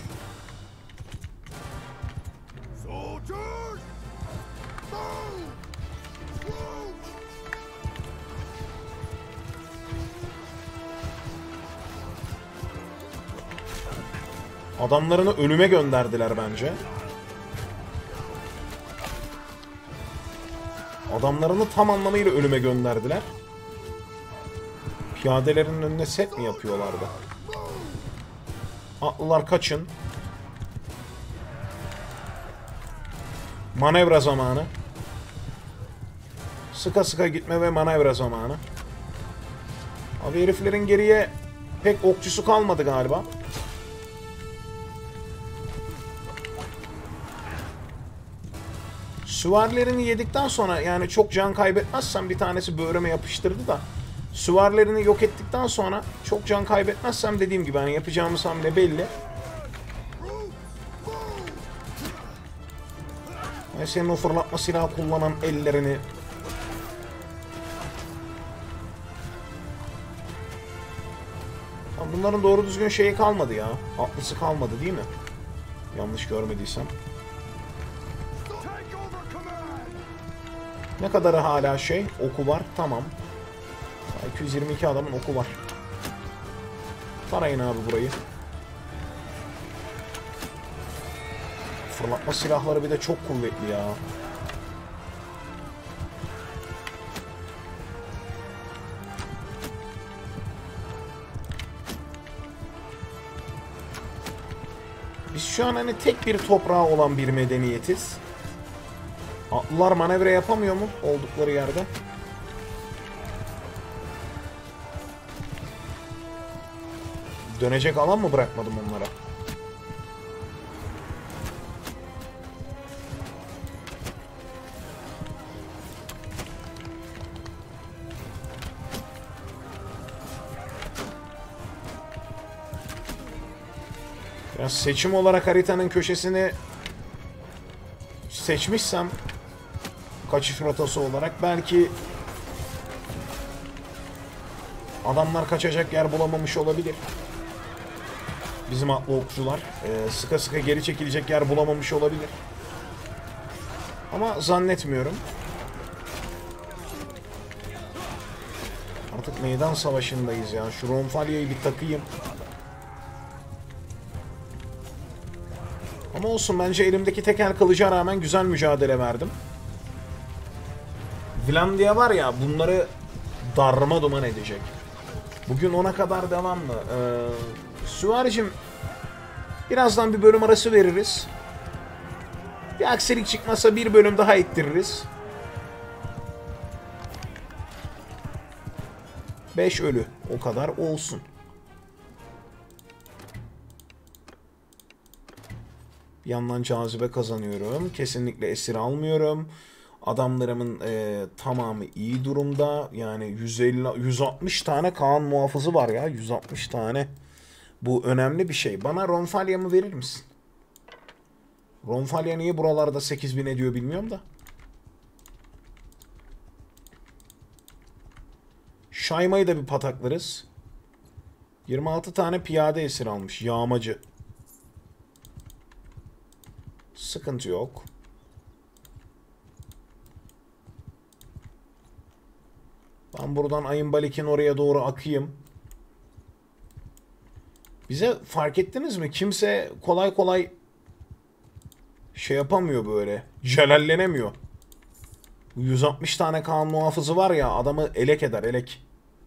Adamlarını ölüme gönderdiler bence. Adamlarını tam anlamıyla ölüme gönderdiler. Piyadelerinin önüne set mi yapıyorlardı? Atlılar kaçın. Manevra zamanı. Sıka sıka gitme ve manevra zamanı. Abi heriflerin geriye pek okçusu kalmadı galiba. Süvarilerini yedikten sonra, yani çok can kaybetmezsem, bir tanesi böğrüme yapıştırdı da, süvarilerini yok ettikten sonra çok can kaybetmezsem, dediğim gibi hani yapacağımız hamle belli. Ve senin o fırlatma silahı kullanan ellerini... Bunların doğru düzgün şeyi kalmadı ya. Atlısı kalmadı değil mi? Yanlış görmediysem. Ne kadarı hala şey? Oku var. Tamam. iki yüz yirmi iki adamın oku var. Tarayın abi burayı. Fırlatma silahları bir de çok kuvvetli ya. Biz şu an hani tek bir toprağı olan bir medeniyetiz. Atlılar manevra yapamıyor mu oldukları yerde? Dönecek alan mı bırakmadım onlara? Ya seçim olarak haritanın köşesini seçmişsem, kaçış rotası olarak, belki adamlar kaçacak yer bulamamış olabilir. Bizim atlı okçular e, sıka sıka geri çekilecek yer bulamamış olabilir. Ama zannetmiyorum. Artık meydan savaşındayız ya. Şu Ronfalia'yı bir takayım. Ama olsun, bence elimdeki tekel kılıca rağmen güzel mücadele verdim. Vlandia var ya, bunları darma duman edecek. Bugün ona kadar devam mı? Ee, Süvaricim, birazdan bir bölüm arası veririz. Bir aksilik çıkmasa bir bölüm daha ettiririz. beş ölü. O kadar olsun. Bir yandan cazibe kazanıyorum. Kesinlikle esir almıyorum. Adamlarımın e, tamamı iyi durumda. Yani yüz elli yüz altmış tane Kaan muhafızı var ya. yüz altmış tane. Bu önemli bir şey. Bana Ronfalia'mı verir misin? Ronfalia niye buralarda sekiz bin ediyor bilmiyorum da. Şayma'yı da bir pataklarız. yirmi altı tane piyade esir almış. Yağmacı. Sıkıntı yok. Ben buradan Ayın Balik'in oraya doğru akayım. Bize fark ettiniz mi? Kimse kolay kolay şey yapamıyor böyle. Celallenemiyor. yüz altmış tane Kaan muhafızı var ya, adamı elek eder, elek.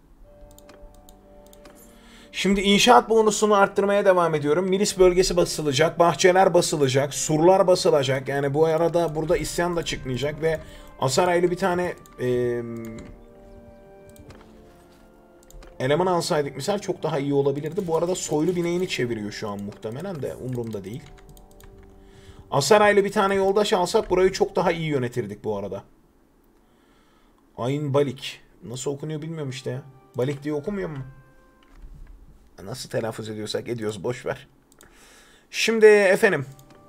Şimdi inşaat bonusunu arttırmaya devam ediyorum. Milis bölgesi basılacak, bahçeler basılacak, surlar basılacak. Yani bu arada burada isyan da çıkmayacak ve Asaraylı bir tane e, eleman alsaydık misal çok daha iyi olabilirdi. Bu arada soylu bineğini çeviriyor şu an muhtemelen, de umurumda değil. Asaraylı bir tane yoldaş alsak burayı çok daha iyi yönetirdik bu arada. Ayın Balik. Nasıl okunuyor bilmiyorum işte ya. Balik diye okumuyor mu? Nasıl telaffuz ediyorsak ediyoruz, boş ver. Şimdi efendim.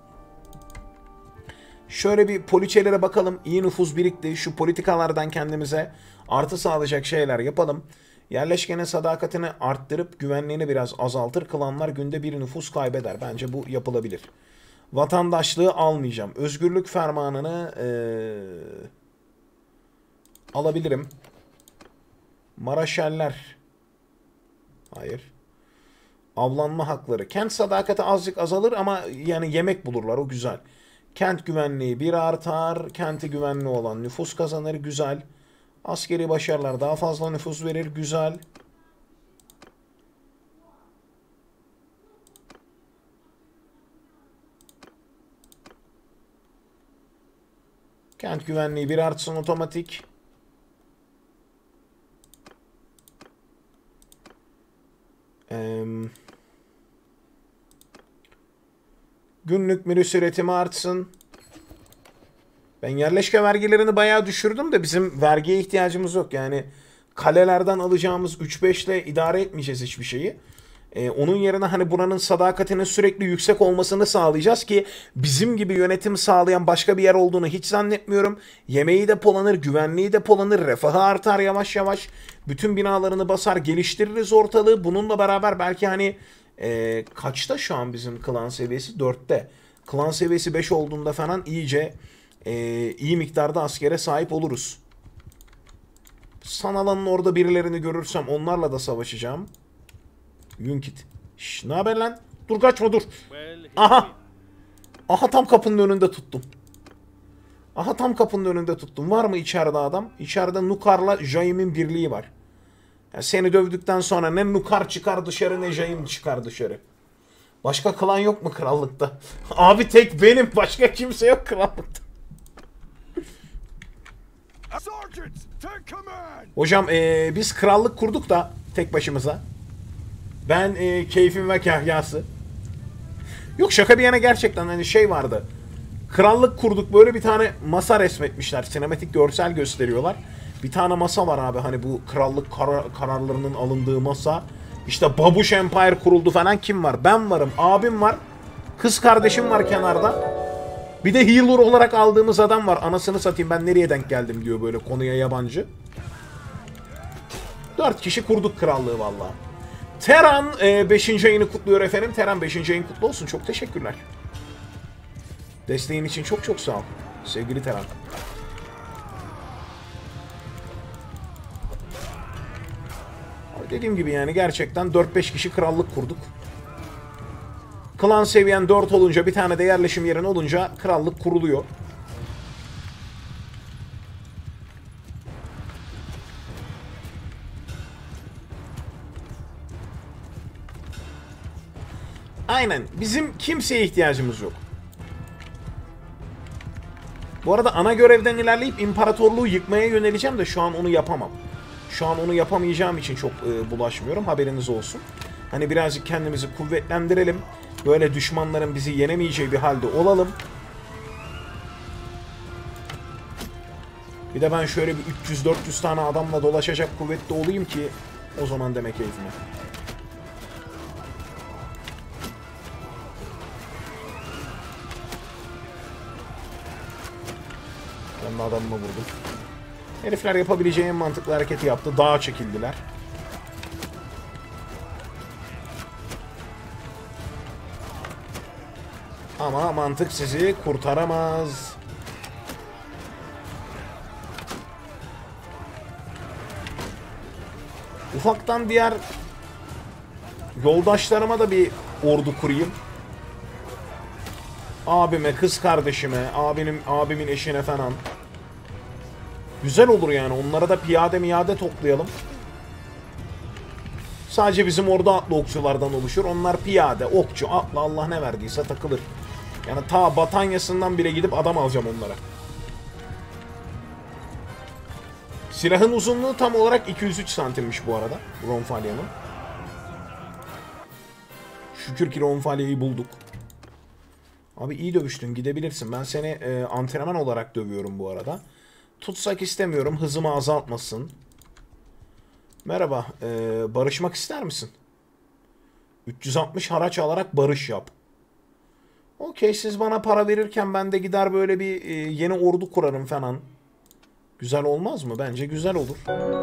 Şöyle bir poliçelere bakalım. İyi nüfus birikti. Şu politikalardan kendimize artı sağlayacak şeyler yapalım. Yerleşkenin sadakatini arttırıp güvenliğini biraz azaltır. Klanlar günde bir nüfus kaybeder. Bence bu yapılabilir. Vatandaşlığı almayacağım. Özgürlük fermanını ee, alabilirim. Maraşeller. Hayır. Avlanma hakları. Kent sadakati azıcık azalır ama yani yemek bulurlar, o güzel. Kent güvenliği bir artar. Kenti güvenli olan nüfus kazanır, güzel. Askeri başarılar daha fazla nüfus verir, güzel. Kent güvenliği bir artsın otomatik. Eee... Günlük minüs üretimi artsın. Ben yerleşke vergilerini bayağı düşürdüm de bizim vergiye ihtiyacımız yok. Yani kalelerden alacağımız üç beş ile idare etmeyeceğiz hiçbir şeyi. Ee, onun yerine hani buranın sadakatinin sürekli yüksek olmasını sağlayacağız ki bizim gibi yönetim sağlayan başka bir yer olduğunu hiç zannetmiyorum. Yemeği depolanır, güvenliği depolanır, refahı artar yavaş yavaş. Bütün binalarını basar, geliştiririz ortalığı. Bununla beraber belki hani e, kaçta şu an bizim klan seviyesi? dörtte. Klan seviyesi beş olduğunda falan iyice e, iyi miktarda askere sahip oluruz. Sanalanın orada birilerini görürsem onlarla da savaşacağım. Yunkit. Şşş, ne haber lan? Dur kaçma, dur. Aha. Aha tam kapının önünde tuttum. Aha tam kapının önünde tuttum. Var mı içeride adam? İçeride Nukar'la Jaim'in birliği var. Yani seni dövdükten sonra ne Nukar çıkar dışarı ne Jaim çıkar dışarı. Başka klan yok mu krallıkta? Abi tek benim. Başka kimse yok krallıkta. Hocam ee, biz krallık kurduk da tek başımıza. Ben e, keyfim ve kahyası. Yok şaka bir yana, gerçekten hani şey vardı. Krallık kurduk, böyle bir tane masa resmetmişler. Sinematik görsel gösteriyorlar. Bir tane masa var abi, hani bu krallık karar, kararlarının alındığı masa. İşte Babuş Empire kuruldu falan, kim var? Ben varım, abim var. Kız kardeşim var kenarda. Bir de healer olarak aldığımız adam var. Anasını satayım, ben nereye denk geldim diyor böyle konuya yabancı. Dört kişi kurduk krallığı vallahi. Teran beşinci ayını kutluyor efendim. Teran beşinci ayın kutlu olsun. Çok teşekkürler. Desteğin için çok çok sağ ol. Sevgili Teran. Dediğim gibi yani gerçekten dört beş kişi krallık kurduk. Klan seviyen dört olunca, bir tane de yerleşim yerin olunca krallık kuruluyor. Aynen. Bizim kimseye ihtiyacımız yok. Bu arada ana görevden ilerleyip imparatorluğu yıkmaya yöneleceğim de şu an onu yapamam. Şu an onu yapamayacağım için çok e, bulaşmıyorum. Haberiniz olsun. Hani birazcık kendimizi kuvvetlendirelim. Böyle düşmanların bizi yenemeyeceği bir halde olalım. Bir de ben şöyle bir üç yüz dört yüz tane adamla dolaşacak kuvvetli olayım ki o zaman demek keyfime. Ben de adamıma vurdum. Herifler yapabileceği en mantıklı hareketi yaptı. Dağa çekildiler. Ama mantık sizi kurtaramaz. Ufaktan diğer yoldaşlarıma da bir ordu kurayım. Abime, kız kardeşime, abinin, abimin eşine falan. Güzel olur yani. Onlara da piyade miyade toplayalım. Sadece bizim ordu atlı okçulardan oluşur. Onlar piyade, okçu, atlı, Allah ne verdiyse takılır. Yani ta Batanyasından bile gidip adam alacağım onlara. Silahın uzunluğu tam olarak iki yüz üç santimmiş bu arada. Ronfalia'nın. Şükür ki Ronfalia'yı bulduk. Abi iyi dövüştün, gidebilirsin. Ben seni e, antrenman olarak dövüyorum bu arada. Tutsak istemiyorum, hızımı azaltmasın. Merhaba, e, barışmak ister misin? üç yüz altmış haraç alarak barış yap. Okey, siz bana para verirken ben de gider böyle bir e, yeni ordu kurarım falan. Güzel olmaz mı? Bence güzel olur.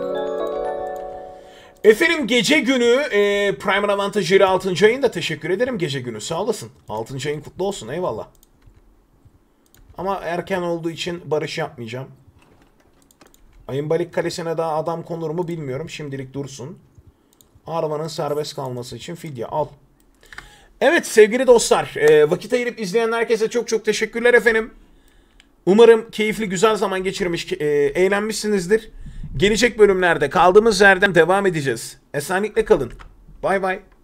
Efendim gece günü e, Primer Avantajı'yla altıncı ayın da teşekkür ederim gece günü. Sağ olasın. altıncı ayın kutlu olsun. Eyvallah. Ama erken olduğu için barış yapmayacağım. Ayınbalik Kalesi'ne daha adam konur mu bilmiyorum. Şimdilik dursun. Arvan'ın serbest kalması için fidye al. Evet sevgili dostlar. E, vakit ayırıp izleyen herkese çok çok teşekkürler efendim. Umarım keyifli güzel zaman geçirmiş, e, eğlenmişsinizdir. Gelecek bölümlerde kaldığımız yerden devam edeceğiz. Esenlikle kalın. Bay bay.